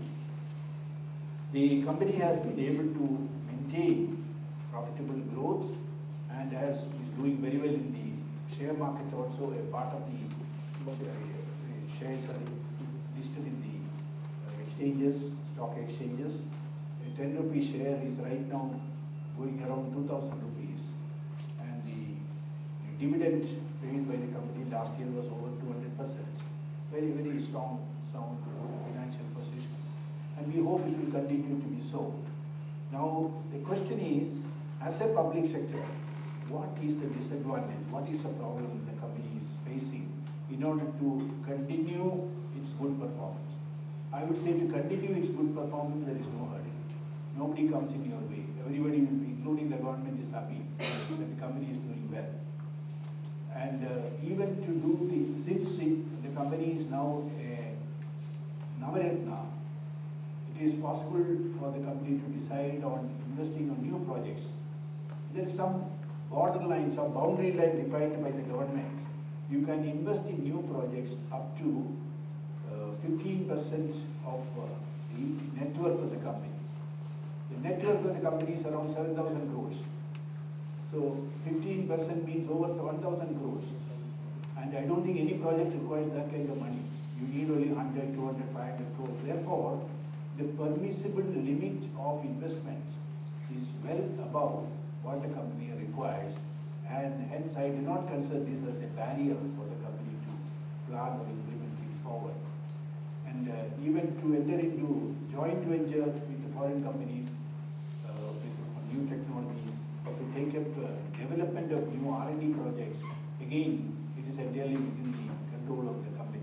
the company has been able to maintain profitable growth and is doing very well in the share market also. A part of the shares are listed in the exchanges, stock exchanges. A 10 rupee share is right now going around 2,000 rupees, and the dividend paid by the company last year was over 200%. Very, very strong, sound financial position, and we hope it will continue to be so. Now, the question is, as a public sector, what is the disadvantage? What is the problem the company is facing in order to continue its good performance? I would say to continue its good performance, there is no hurry. Nobody comes in your way. Everybody, including the government, is happy that the company is doing well. And even to do since the company is now a Navaratna, it is possible for the company to decide on investing on new projects. There is some borderline, some boundary line defined by the government. You can invest in new projects up to 15% of the net worth of the company. The net worth of the company is around 7,000 crores. So 15% means over 1,000 crores. And I don't think any project requires that kind of money. You need only 100, 200, 500 crores. Therefore, the permissible limit of investment is well above what the company requires, and hence I do not consider this as a barrier for the company to plan or implement things forward. And even to enter into joint venture with the foreign companies for new technology, or to take up development of new R&D projects, again, it is entirely within the control of the company.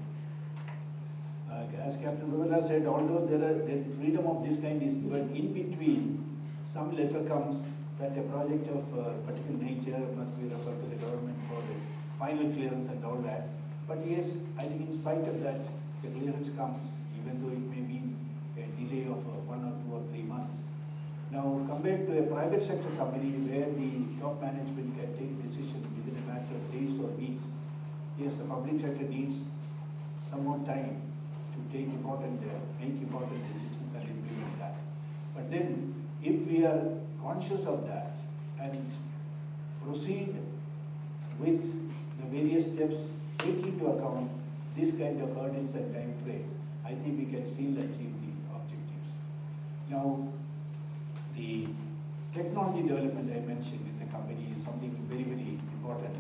As Captain Ravella said, although the freedom of this kind is given, in between, some letter comes that a project of particular nature must be referred to the government for the final clearance and all that. But yes, I think in spite of that, the clearance comes, even though it may be a delay of 1 or 2 or 3 months. Now, compared to a private sector company where the top management can take decision within a matter of days or weeks, yes, the public sector needs some more time to make important decisions and implement that. But then, if we are conscious of that and proceed with the various steps, take into account this kind of hurdles and time frame, I think we can still achieve the objectives. Now, the technology development I mentioned in the company is something very, very important.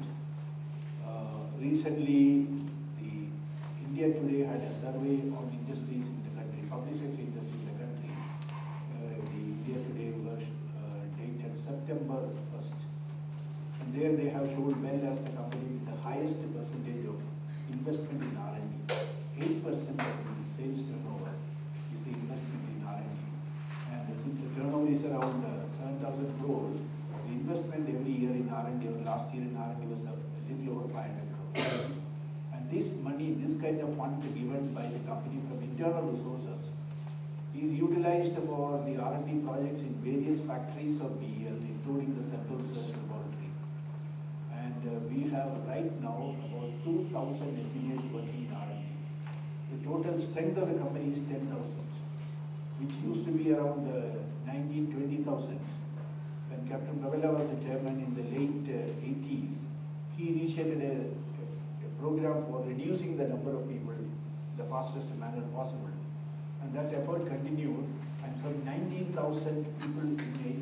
Recently, India Today had a survey on industries in the country, public sector industry in the country. The India Today was dated September 1st. And there they have shown well as the company with the highest percentage of investment in R&D. 8% of the sales turnover is the investment in R&D. And since the turnover is around 7,000 crores, the investment every year in R&D, or last year in R&D was a little over 500 crores. And this money, this kind of fund given by the company from internal resources is utilized for the R&D projects in various factories of BEL, including the Central Research Laboratory. And we have right now about 2,000 engineers working in R&D. The total strength of the company is 10,000, which used to be around 20,000. When Captain Ravella was the chairman in the late 80s, he initiated a program for reducing the number of people in the fastest manner possible. And that effort continued, and from 19,000 people in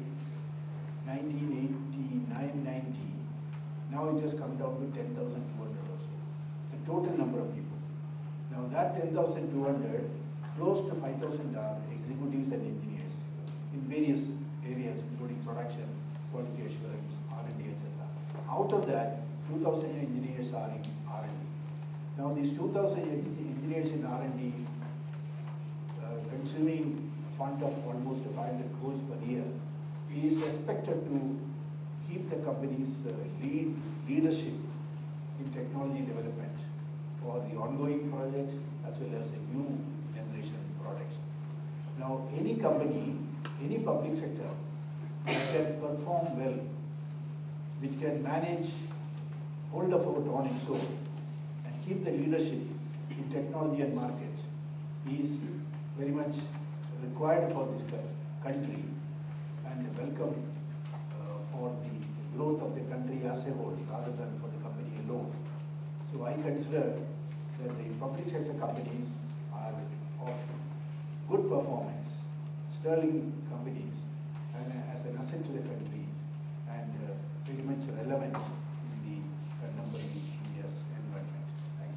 1989-90, now it has come down to 10,200 or so, the total number of people. Now that 10,200, close to 5,000 are executives and engineers in various areas, including production, quality assurance, R&D, etc. Out of that, 2,000 engineers are in R&D. Now these 2,000 engineers in R&D, consuming fund of almost 500 crores per year, is expected to keep the company's leadership in technology development for the ongoing projects as well as the new generation products. Now any company, any public sector which can perform well, which can manage, hold the fort on its own, and keep the leadership in technology and market is very much required for this country, and welcome for the growth of the country as a whole rather than for the company alone. So I consider that the public sector companies are of good performance, sterling companies, and as an asset to the country, and very much relevant in the contemporary India's environment. Thank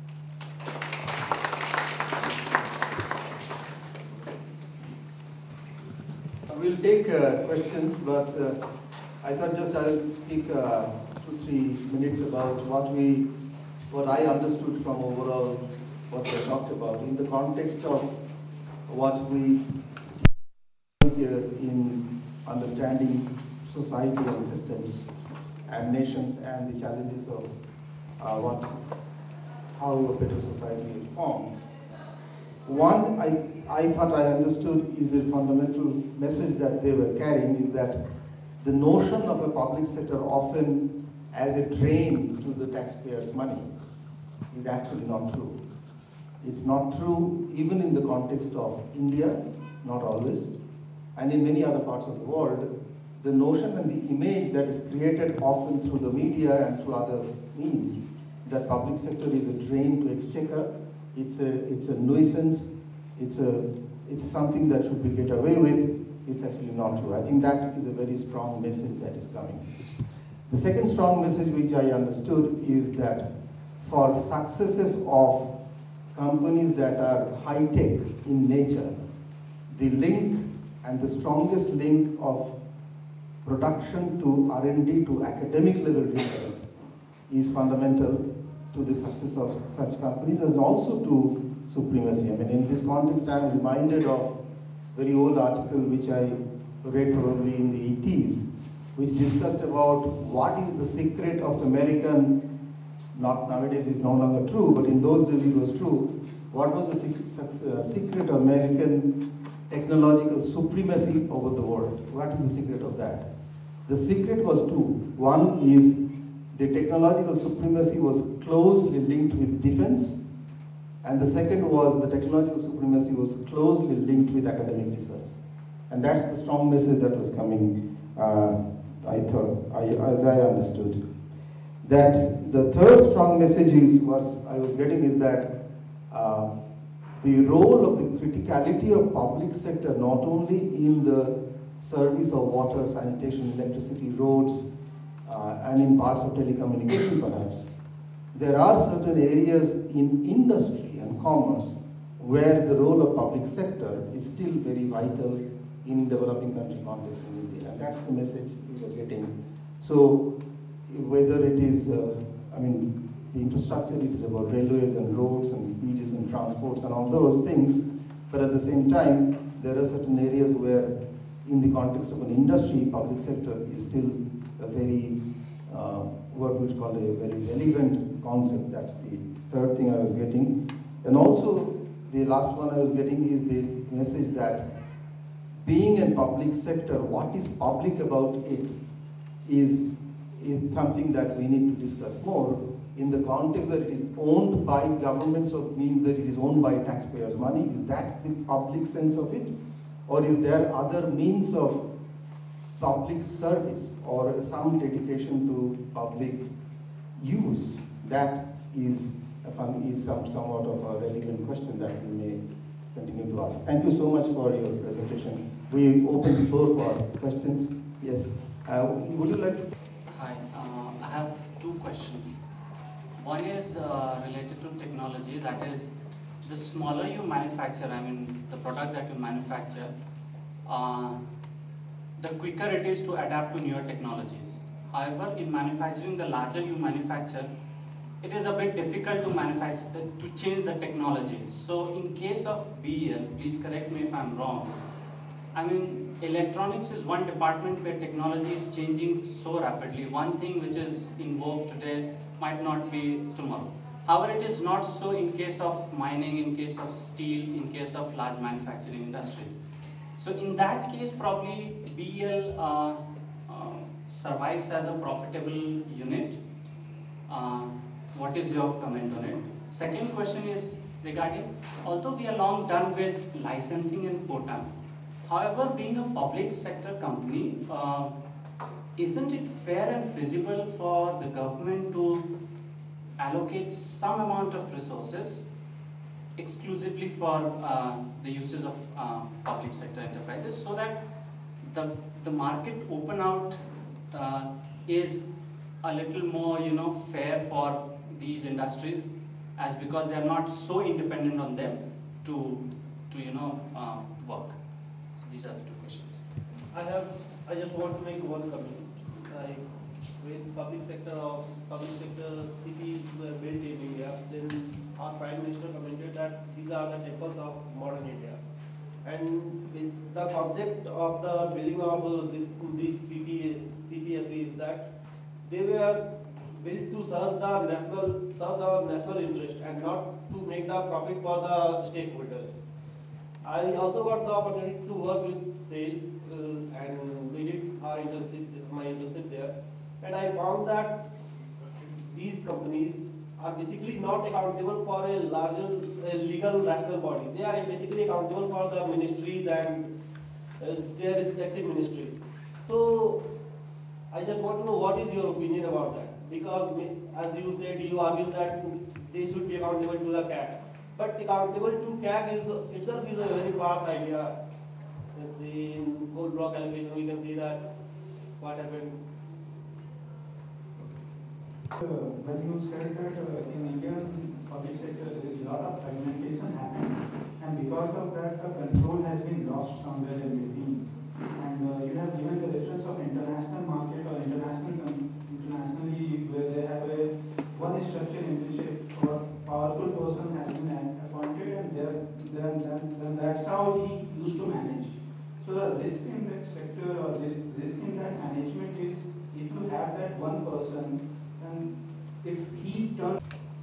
you. We'll take questions, but I thought just I'll speak 2-3 minutes about what I understood from overall what we talked about in the context of what we here in understanding society and systems and nations and the challenges of how a better society is formed. One, I thought I understood is a fundamental message that they were carrying is that the notion of a public sector often as a drain to the taxpayers' money is actually not true. It's not true even in the context of India, not always, and in many other parts of the world. The notion and the image that is created often through the media and through other means that public sector is a drain to exchequer, it's a nuisance, it's something that should be get away with. It's actually not true. I think that is a very strong message that is coming. The second strong message which I understood is that for successes of companies that are high-tech in nature, the link and the strongest link of production to R&D to academic level research is fundamental to the success of such companies and also to supremacy. I mean, in this context, I am reminded of a very old article which I read probably in the 80s, which discussed about what is the secret of American, not nowadays is no longer true, but in those days it was true. What was the secret of American technological supremacy over the world? What is the secret of that? The secret was two. One is the technological supremacy was closely linked with defense, and the second was the technological supremacy was closely linked with academic research. And that's the strong message that was coming, as I understood. That the third strong message is what I was getting is that the role of the criticality of public sector, not only in the service of water, sanitation, electricity, roads, and in parts of telecommunication perhaps. There are certain areas in industry and commerce where the role of public sector is still very vital in developing country context in India, and that's the message we are getting. So whether it is, the infrastructure, it is about railways and roads and beaches and transports and all those things, but at the same time, there are certain areas where in the context of an industry, public sector is still a very, what we would call a very relevant concept. That's the third thing I was getting. And also, the last one I was getting is the message that being in public sector, what is public about it is something that we need to discuss more in the context that it is owned by governments, or means that it is owned by taxpayers' money. Is that the public sense of it? Or is there other means of public service or some dedication to public use? That is somewhat of a relevant question that we may continue to ask. Thank you so much for your presentation. We open the floor for questions. Yes. Would you like to? Hi. I have two questions. One is related to technology. That is, the smaller you manufacture, the product that you manufacture, the quicker it is to adapt to newer technologies. However, in manufacturing, the larger you manufacture, it is a bit difficult to manufacture, to change the technology. So in case of BEL, please correct me if I'm wrong, electronics is one department where technology is changing so rapidly. One thing which is in vogue today might not be tomorrow. However, it is not so in case of mining, in case of steel, in case of large manufacturing industries. So in that case, probably BEL survives as a profitable unit. What is your comment on it? Second question is regarding, although we are long done with licensing and quota, however, being a public sector company, isn't it fair and feasible for the government to allocate some amount of resources exclusively for the uses of public sector enterprises, so that the market open out is a little more, you know, fair for these industries, as because they are not so independent on them to you know work. So these are the two questions. I just want to make one comment. With public sector cities were built in India, then our Prime Minister commented that these are the temples of modern India. And the concept of the building of this CPSE is that they were built to serve the national interest and not to make the profit for the stakeholders. I also got the opportunity to work with SAIL and we did my internship there, and I found that these companies are basically not accountable for a larger legal rational body. They are basically accountable for the ministries and their respective ministries. So I just want to know what is your opinion about that, because as you said, you argue that they should be accountable to the CAG. But accountable to CAG itself is a very vast idea. Let's see, in coal block allocation, we can see that what happened. When you said that in Indian public sector there is a lot of fragmentation happening, and because of that the control has been lost somewhere in between. And you have given the reference of international market or internationally where they have one structure in which a powerful person has been appointed, and then that's how he used to manage. So the risk in that sector or risk in that management is, if you have that one person, and if he turns.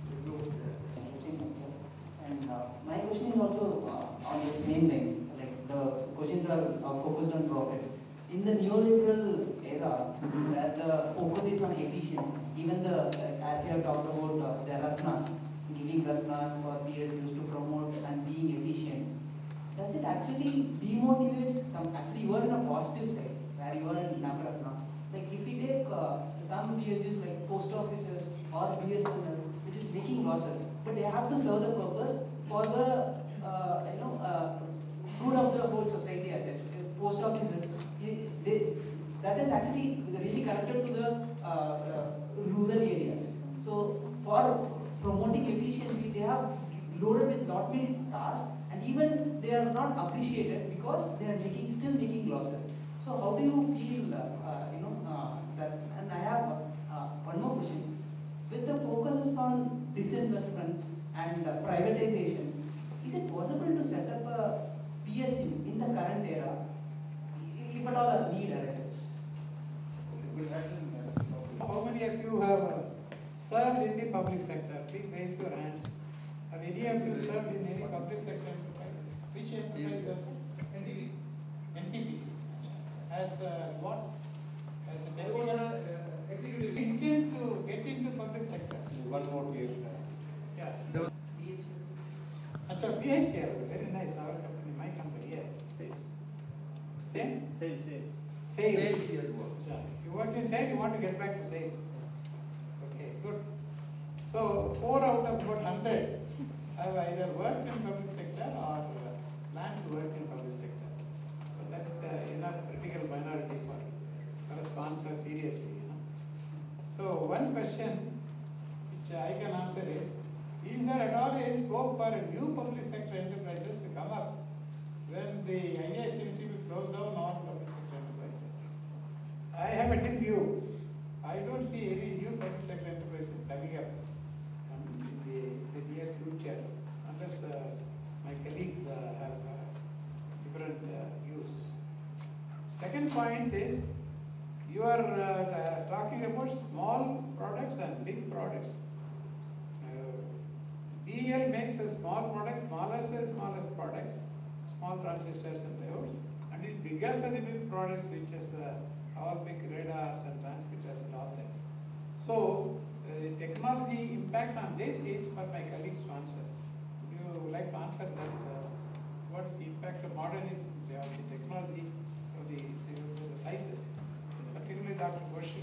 And my question is also on the same lines. Like the questions are focused on profit. In the neoliberal era, where the focus is on efficiency, even as you have talked about the Ratnas, giving Ratnas for PSUs to promote and being efficient, does it actually demotivate some? Actually, you are in a positive side where you are in Navaratna. Like if we take some PSUs like post offices or BSNL, which is making losses, but they have to serve the purpose for the good of the whole society as such. Post offices, that is actually really connected to the rural areas. So for promoting efficiency, they have loaded with lot many tasks, and even they are not appreciated because they are still making losses. So how do you feel that? And I have one more question. With the focuses on disinvestment and privatization, is it possible to set up a PSU in the current era, if at all a need arises? How many of you have served in the public sector? Please raise your hands. Have any of you served in any public sector enterprise? Which enterprises? NTPC. As what? As a executive. Intend to get into public sector. One more year. Yeah. Achha, BHL, very nice. Our company, my company, yes. Same? Same. Same. He has worked. Yeah. You worked in same, you want to get back to same. Okay, good. So 4 out of about 100 have either worked in public sector or plan to work in public sector. So that is enough critical minority for us to answer seriously. So one question which I can answer is there at all a scope for new public sector enterprises to come up when the idea seems to be closed down all public sector enterprises? I have a dim view. I don't see any new public sector enterprises coming up in the near future unless my colleagues have different views. Second point is, you are talking about small products and big products. BEL makes a small products, smallest products, small transistors and diodes, and it biggest of the big products, which is all big radars and transmitters and all that. So, technology impact on this is for my colleagues to answer. Would you like to answer that? What is the impact of modernism of the technology of the sizes, particularly Dr. Koshi.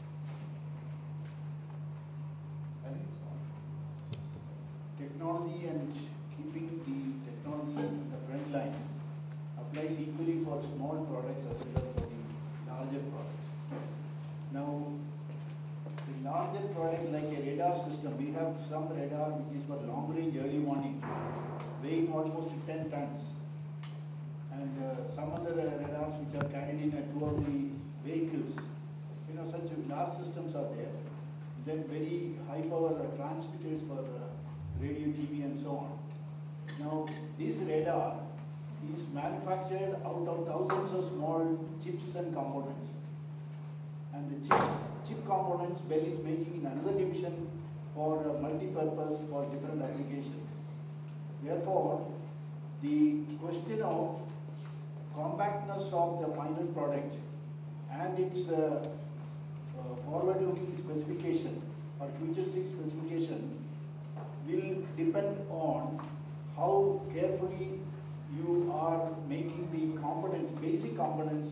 Technology and keeping the technology in the front line applies equally for small products as well as for the larger products. Now, the larger product like a radar system, we have some radar which is for long range early warning, weighing almost 10 tons. And some other radars which are carried in 2 or 3 vehicles. Such large systems are there. Then very high power transmitters for radio, TV and so on. Now, this radar is manufactured out of thousands of small chips and components. And the chip components Bell is making in another division for multi-purpose for different applications. Therefore, the question of compactness of the final product and its forward-looking specification or futuristic specification will depend on how carefully you are making the components, basic components,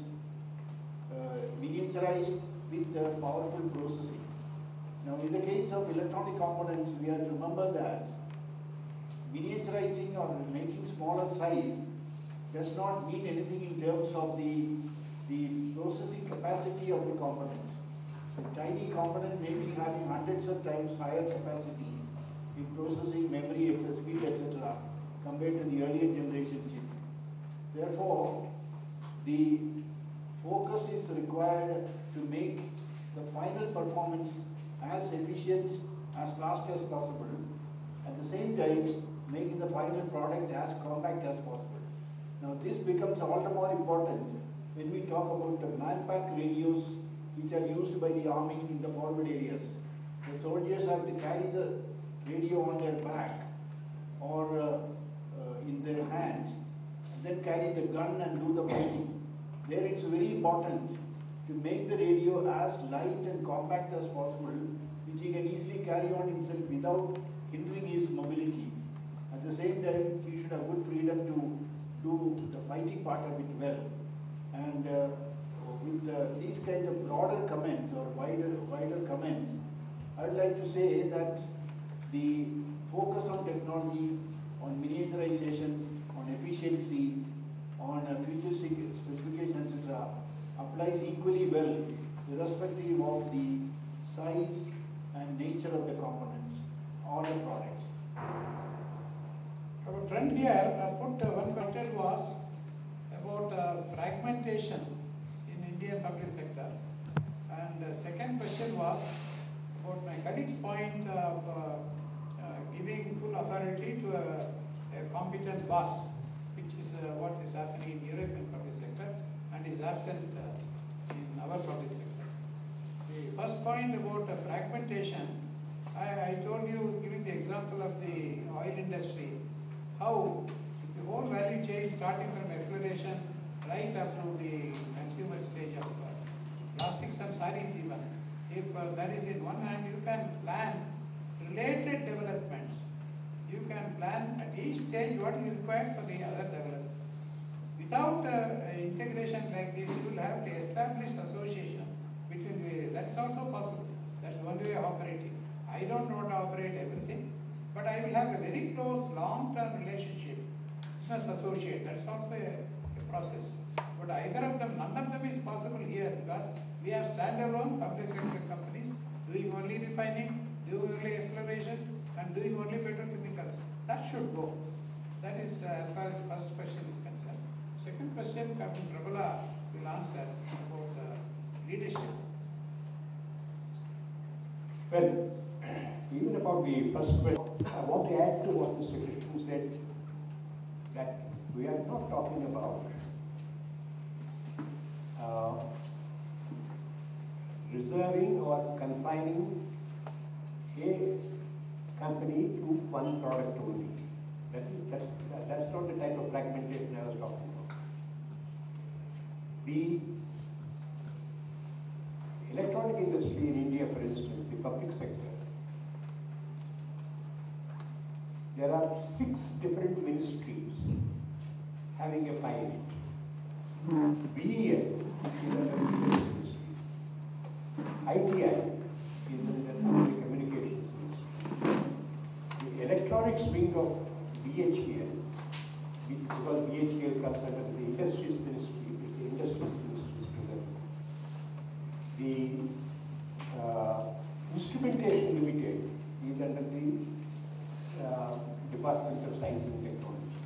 miniaturized with powerful processing. Now, in the case of electronic components, we have to remember that miniaturizing or making smaller size does not mean anything in terms of the processing capacity of the component. A tiny component may be having hundreds of times higher capacity in processing memory, speed, etc. compared to the earlier generation chip. Therefore, the focus is required to make the final performance as efficient, as fast as possible, at the same time making the final product as compact as possible. Now this becomes all the more important when we talk about the man-pack radios which are used by the army in the forward areas. The soldiers have to carry the radio on their back or in their hands, and then carry the gun and do the fighting. There it's very important to make the radio as light and compact as possible, which he can easily carry on himself without hindering his mobility. At the same time, he should have good freedom to do the fighting part of it well. And with these kind of broader comments or wider comments, I would like to say that the focus on technology, on miniaturization, on efficiency, on futuristic specifications, etc., applies equally well irrespective of the size and nature of the components or the products. Our friend here put one question was about fragmentation in Indian public sector, and second question was about my colleague's point of giving full authority to a competent boss, which is what is happening in European public sector and is absent in our public sector. The first point about fragmentation, I told you, giving the example of the oil industry, how the whole value chain starting from exploration right up to the consumer stage of plastics and sarees even. If that is in one hand, you can plan related developments. You can plan at each stage what is required for the other development. Without integration like this, you will have to establish association between the various. That's also possible. That's one way of operating. I don't know how to operate everything, but I will have a very close long-term relationship. Business associate, that's also a process. But either of them, none of them is possible here because we have standalone public sector companies doing only refining, doing only exploration, and doing only petrochemicals. That should go. That is as far as the first question is concerned. Second question, Captain Prabhala will answer about leadership. Well, even about the first question, I want to add to what Mr. Krishnan said, that we are not talking about reserving or confining a company to one product only. That's not the type of fragmentation I was talking about. The electronic industry in India, for instance, the public sector, there are 6 different ministries having a pie in it. BEL is a very big ministry. ITI is in the communications ministry. The electronics wing of BHEL, because BHEL comes under the industries ministry, is the industries ministry present. The instrumentation limited is under the Department of Science and Technology.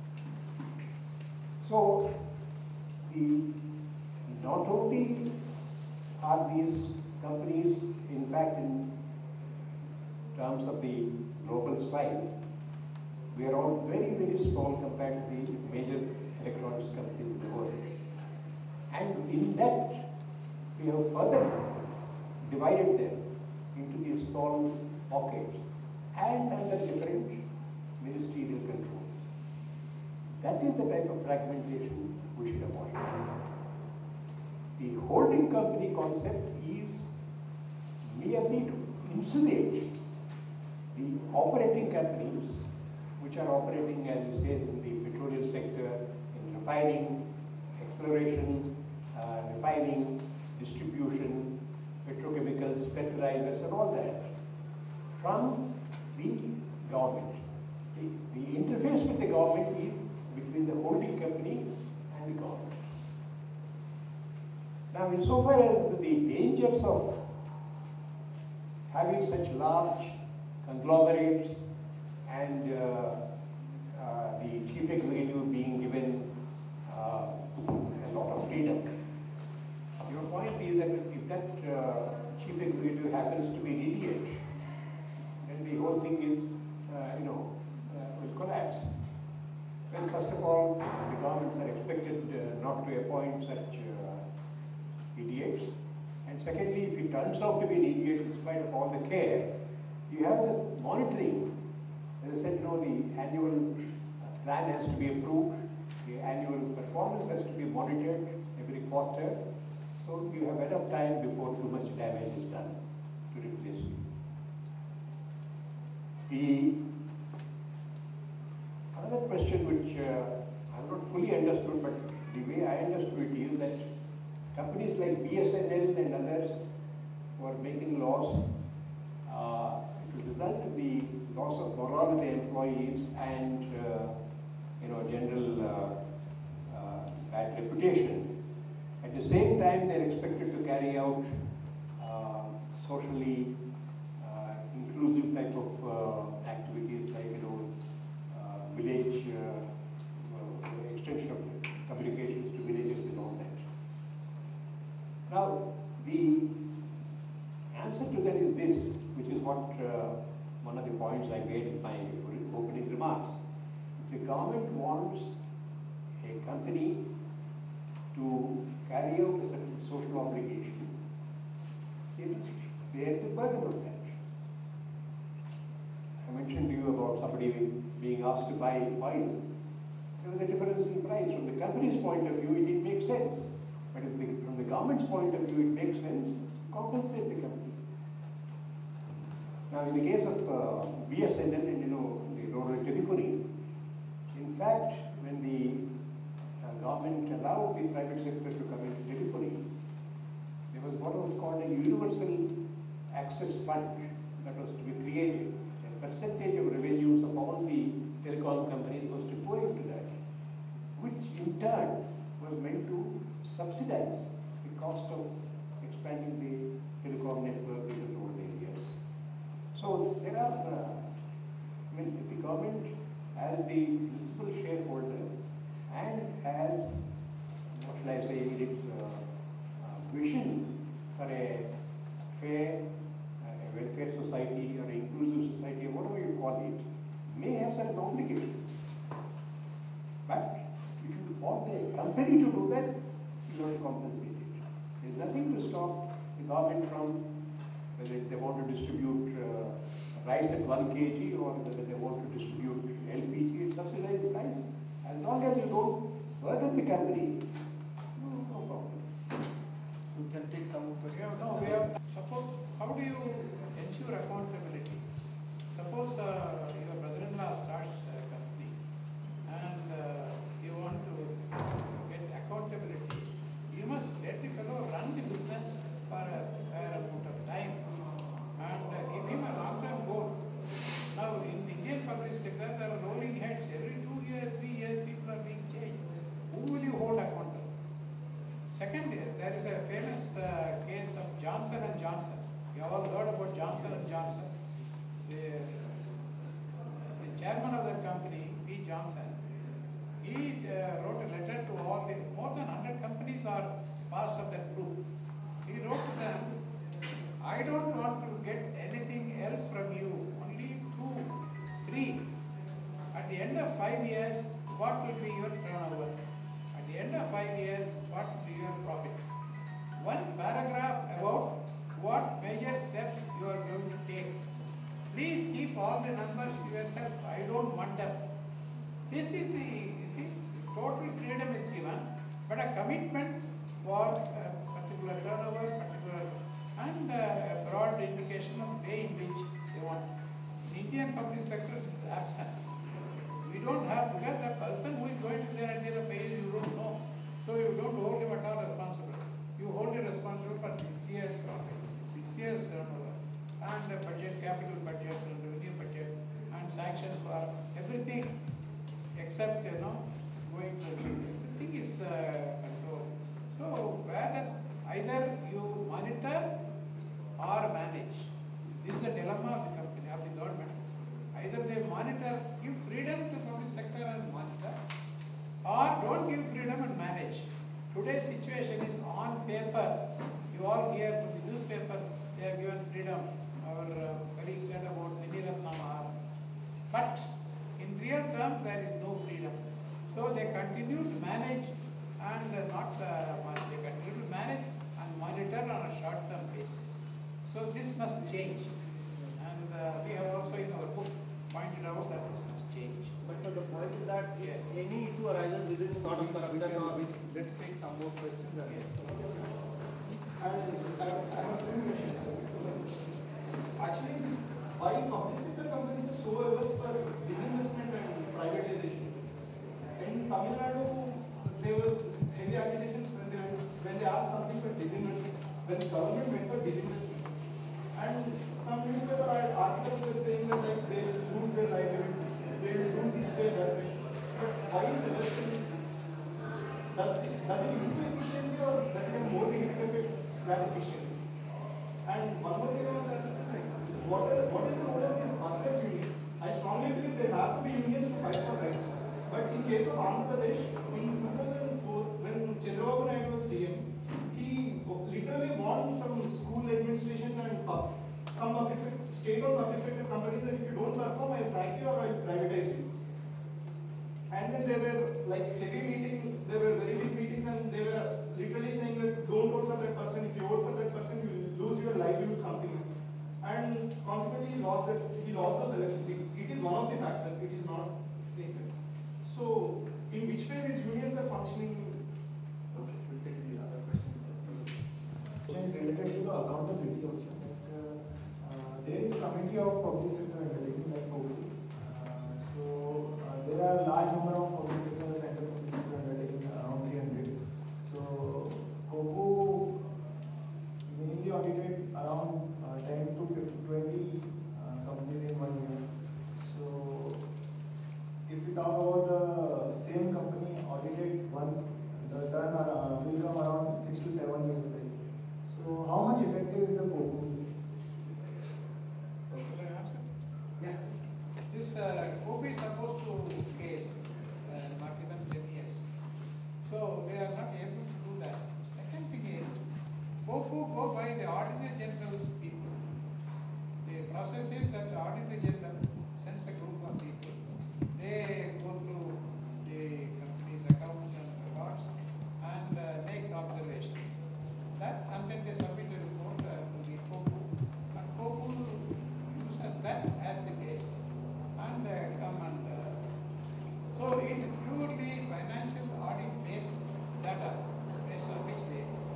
So, not only are these companies, in fact, in terms of the global size, we are all very, very small compared to the major electronics companies in the world. And in that, we have further divided them into these small pockets and under different ministerial controls. That is the type of fragmentation we should avoid. The holding company concept is merely to insulate the operating companies which are operating, as you say, in the petroleum sector, in refining, exploration, refining, distribution, petrochemicals, fertilizers, and all that, from the government. The interface with the government is between the holding company and the government. Now, insofar as the dangers of having such large conglomerates and the chief executive being given a lot of freedom, your point is that if that chief executive happens to be an idiot, then the whole thing is, will collapse. Well, first of all, the governments are expected not to appoint such idiots. And secondly, if he turns out to be an idiot in spite of all the care, you have the monitoring. As I said, the annual plan has to be approved, the annual performance has to be monitored every quarter, so you have enough time before too much damage is done to replace you. Another question which I have not fully understood, but the way I understood it is that companies like BSNL and others who are making laws, it will result in the loss of morale of the employees and general bad reputation. At the same time, they are expected to carry out socially inclusive type of activities like village extension of communications to villages and all that. Now, the answer to that is this, which is what one of the points I made in my opening remarks. If the government wants a company to carry out a certain social obligation, they have to burden on that. I mentioned to you about somebody being asked to buy oil. There was a difference in price. From the company's point of view, it didn't make sense. But from the government's point of view, it makes sense to compensate the company. Now, in the case of BSNL and the rural telephony, in fact, when the government allowed the private sector to come into telephony, there was what was called a universal access fund that was to be created. A percentage of revenues of all the telecom companies was to go into that, which in turn was meant to subsidize the cost of expanding the telecom network in the rural areas. So there are, the government as the principal shareholder and as, what shall I say, its vision for a fair, welfare society or inclusive society, or whatever you call it, may have certain obligations. But if you want a company to do that, you don't compensate it. There is nothing to stop the government from, whether they want to distribute rice at 1 kg or whether they want to distribute LPG at subsidized price. As long as you don't burden the company, no problem. You can take some questions. Suppose, how do you ensure accountability? Suppose your brother-in-law starts a company and you want to get accountability. You must let the fellow run the business for a what will be your turnover? At the end of 5 years, what will be your profit? One paragraph about what major steps you are going to take. Please keep all the numbers to yourself. I don't want them. This is the, you see, total freedom is given, but a commitment for a particular turnover, and a broad indication of way in which they want. In Indian public sector is absent. We don't have, because the person who is going to there at the end of 5 years, you don't know. So you don't hold him at all responsible. You hold him responsible for this year's profit, this year's turnover, and the budget, capital budget, and revenue budget, and sanctions for everything except, going to everything is controlled. So whereas either you monitor or manage. This is a dilemma of the company, of the government. Either they monitor, give freedom to public sector and monitor, or don't give freedom and manage. Today's situation is on paper. You all hear from the newspaper, they have given freedom. Our colleague said about Niniratnama. But in real terms, there is no freedom. So they continue to manage and not they continue to manage and monitor on a short-term basis. So this must change. And we have also in our book pointed out that this must change. But the point is that Yes. any issue arises within sort of corruption or Let's take some more questions. Yes. I have two questions. Actually, this why public sector companies are so averse for disinvestment and privatization. In Tamil Nadu, there was heavy accusations when they asked something for disinvestment, when the government went for disinvestment. And some newspaper articles were saying that like, they will lose their livelihood, they will do this way, that way. But why is investment? Does it improve efficiency or does it have more negative effects than efficiency? And one more thing on that, what is the role of these workers' unions? I strongly believe there have to be unions to fight for rights. But in case of Andhra Pradesh, in 2004, when Chandrababu Naidu was CM, he literally warned some school administrations and some state-owned public sector companies that if you don't perform, I'll sack you or I'll privatize you. And then there were like heavy meetings, there were very big meetings, and they were literally saying that don't vote for that person. If you vote for that person, you will lose your livelihood, something. And consequently, he lost those elections. It is one of the factors. It is not taken. So, in which way these unions are functioning? Okay, we'll take the other question. Question is related to the accountability also. There is a committee of public sector undertaking like COBU. There are a large number of public sector center public sector undertaking around 300. So COBU mainly audited around 10 to 20 companies in 1 year. So if we talk about the same company audited once, the turn will come around 6 to 7 years later. So how much effective is the COBU? Yeah. This COBU is supposed to case not even 10 years. So they are not able to do that. Second thing is, COBU go by the Auditor General's people. The process is that the Auditor General sends a group of people. They go through the company's accounts and records and make observations. That, and then they submit a report to the COBU. And COBU uses that as the base and come and so it is purely financial audit based data based on which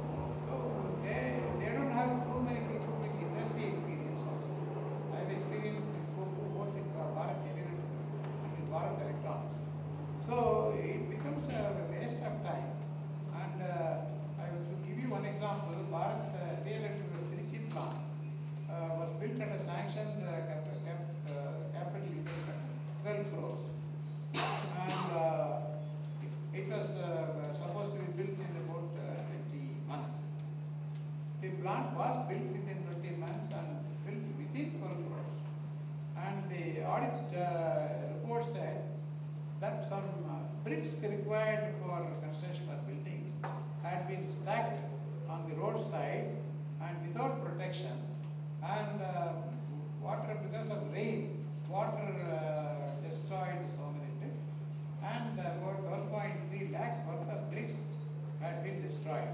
they don't have too many people with industry experience also. I have experience in both with Bharat Heavy and with Bharat Electronics. So it becomes a waste of time. And I will give you one example. Bharat Heavy Electronics Trichy plant was built under sanctioned capital investment, 12 crores. And it was supposed to be built in about 20 months. The plant was built within 20 months and built within 12 crores. And the audit report said that some bricks required for construction of buildings had been stacked on the roadside and without protection. And water, because of rain, water destroyed so many bricks. and about 12.3 lakhs worth of bricks had been destroyed.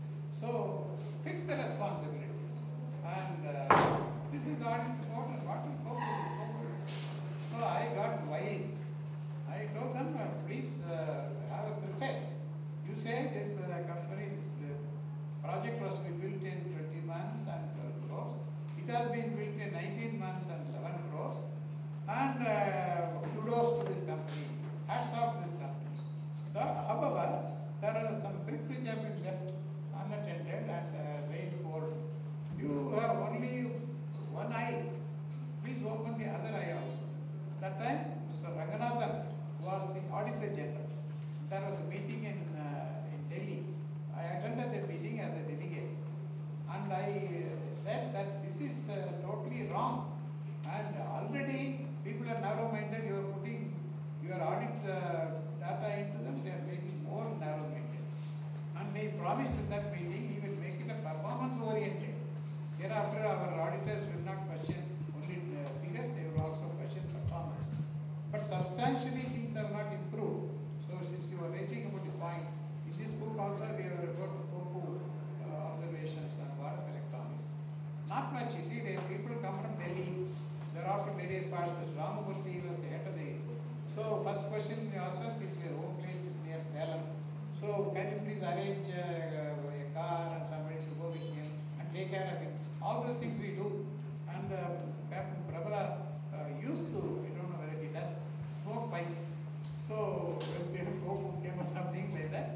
So fix the responsibility. And this is not important. What will go forward? So I got wild. I told them, please have a preface. You say this company, this project was to be built in 20 months and 12 crores. It has been built in 19 months and 11 crores. And kudos to this company. Hats off to this company. However, there are some bricks which have been left unattended and rain poured. You have only one eye. Please open the other eye also. That time, Mr. Ranganathan was the Auditor General. There was a meeting in Delhi. I attended the meeting as a delegate. And I said that this is totally wrong. And already people are narrow-minded. You are putting your audit data into them. They are making more narrow-minded. And he promised in that meeting he will make it a performance-oriented. Hereafter, our auditors will not question only figures, they will also question performance. But substantially, things have not improved. So, since you are raising about the point, in this book also we have referred to Poku observations on Bharat Electronics. Not much, you see, the people come from Delhi, they are all from various parts. Mr. Ramamurthy was the head of the. So, first question he asks us is your home place is near Salem. So, can you please arrange a car and somebody to go with him and take care of it? All those things we do. And Captain Prabhala used to, I don't know whether he does, smoke pipe. So when they go came or something like that,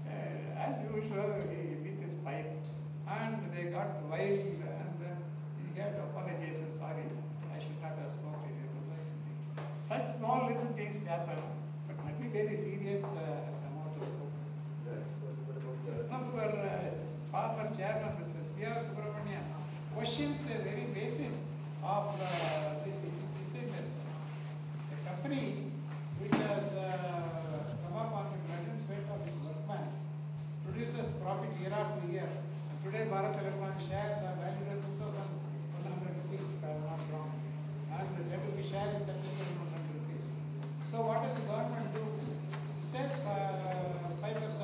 as usual, he lit his pipe. And they got wild and he had to apologize and sorry, I should not have smoked it. Such small little things happen, but nothing very serious has come out of it. Now, former chairman, Mr. C.R. Subramanian, questions the very basis of this investment. It's a company which has come up on the blood and sweat of its workmen, produces profit year after year. And today, Bharat Electronics shares are valued at 2,100 rupees, if I am not wrong. And the deputy share is at 2,100 rupees. So, what does the government do? It says 5%, 10%,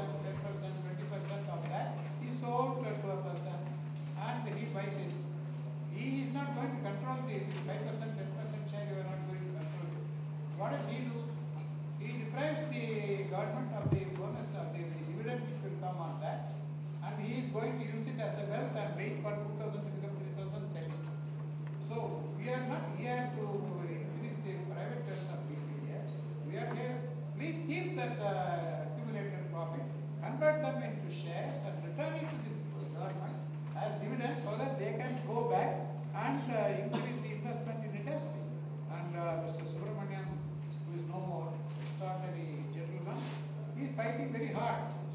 20% of that is sold to a person and he buys it. He is not going to control the 5%, 10% share, you are not going to control it. What does he do? He deprives the government of the bonus of the dividend which will come on that, and he is going to use it as a wealth and wait for 2,000 to become 3,000 selling. So we are not here to increase the private wealth of people here. We are here, please keep that accumulated profit, convert them into shares and return it to the government as dividends so that they can go back and increase the investment in industry. And Mr. Subramanian, who is no more, extraordinary gentleman, he is fighting very hard.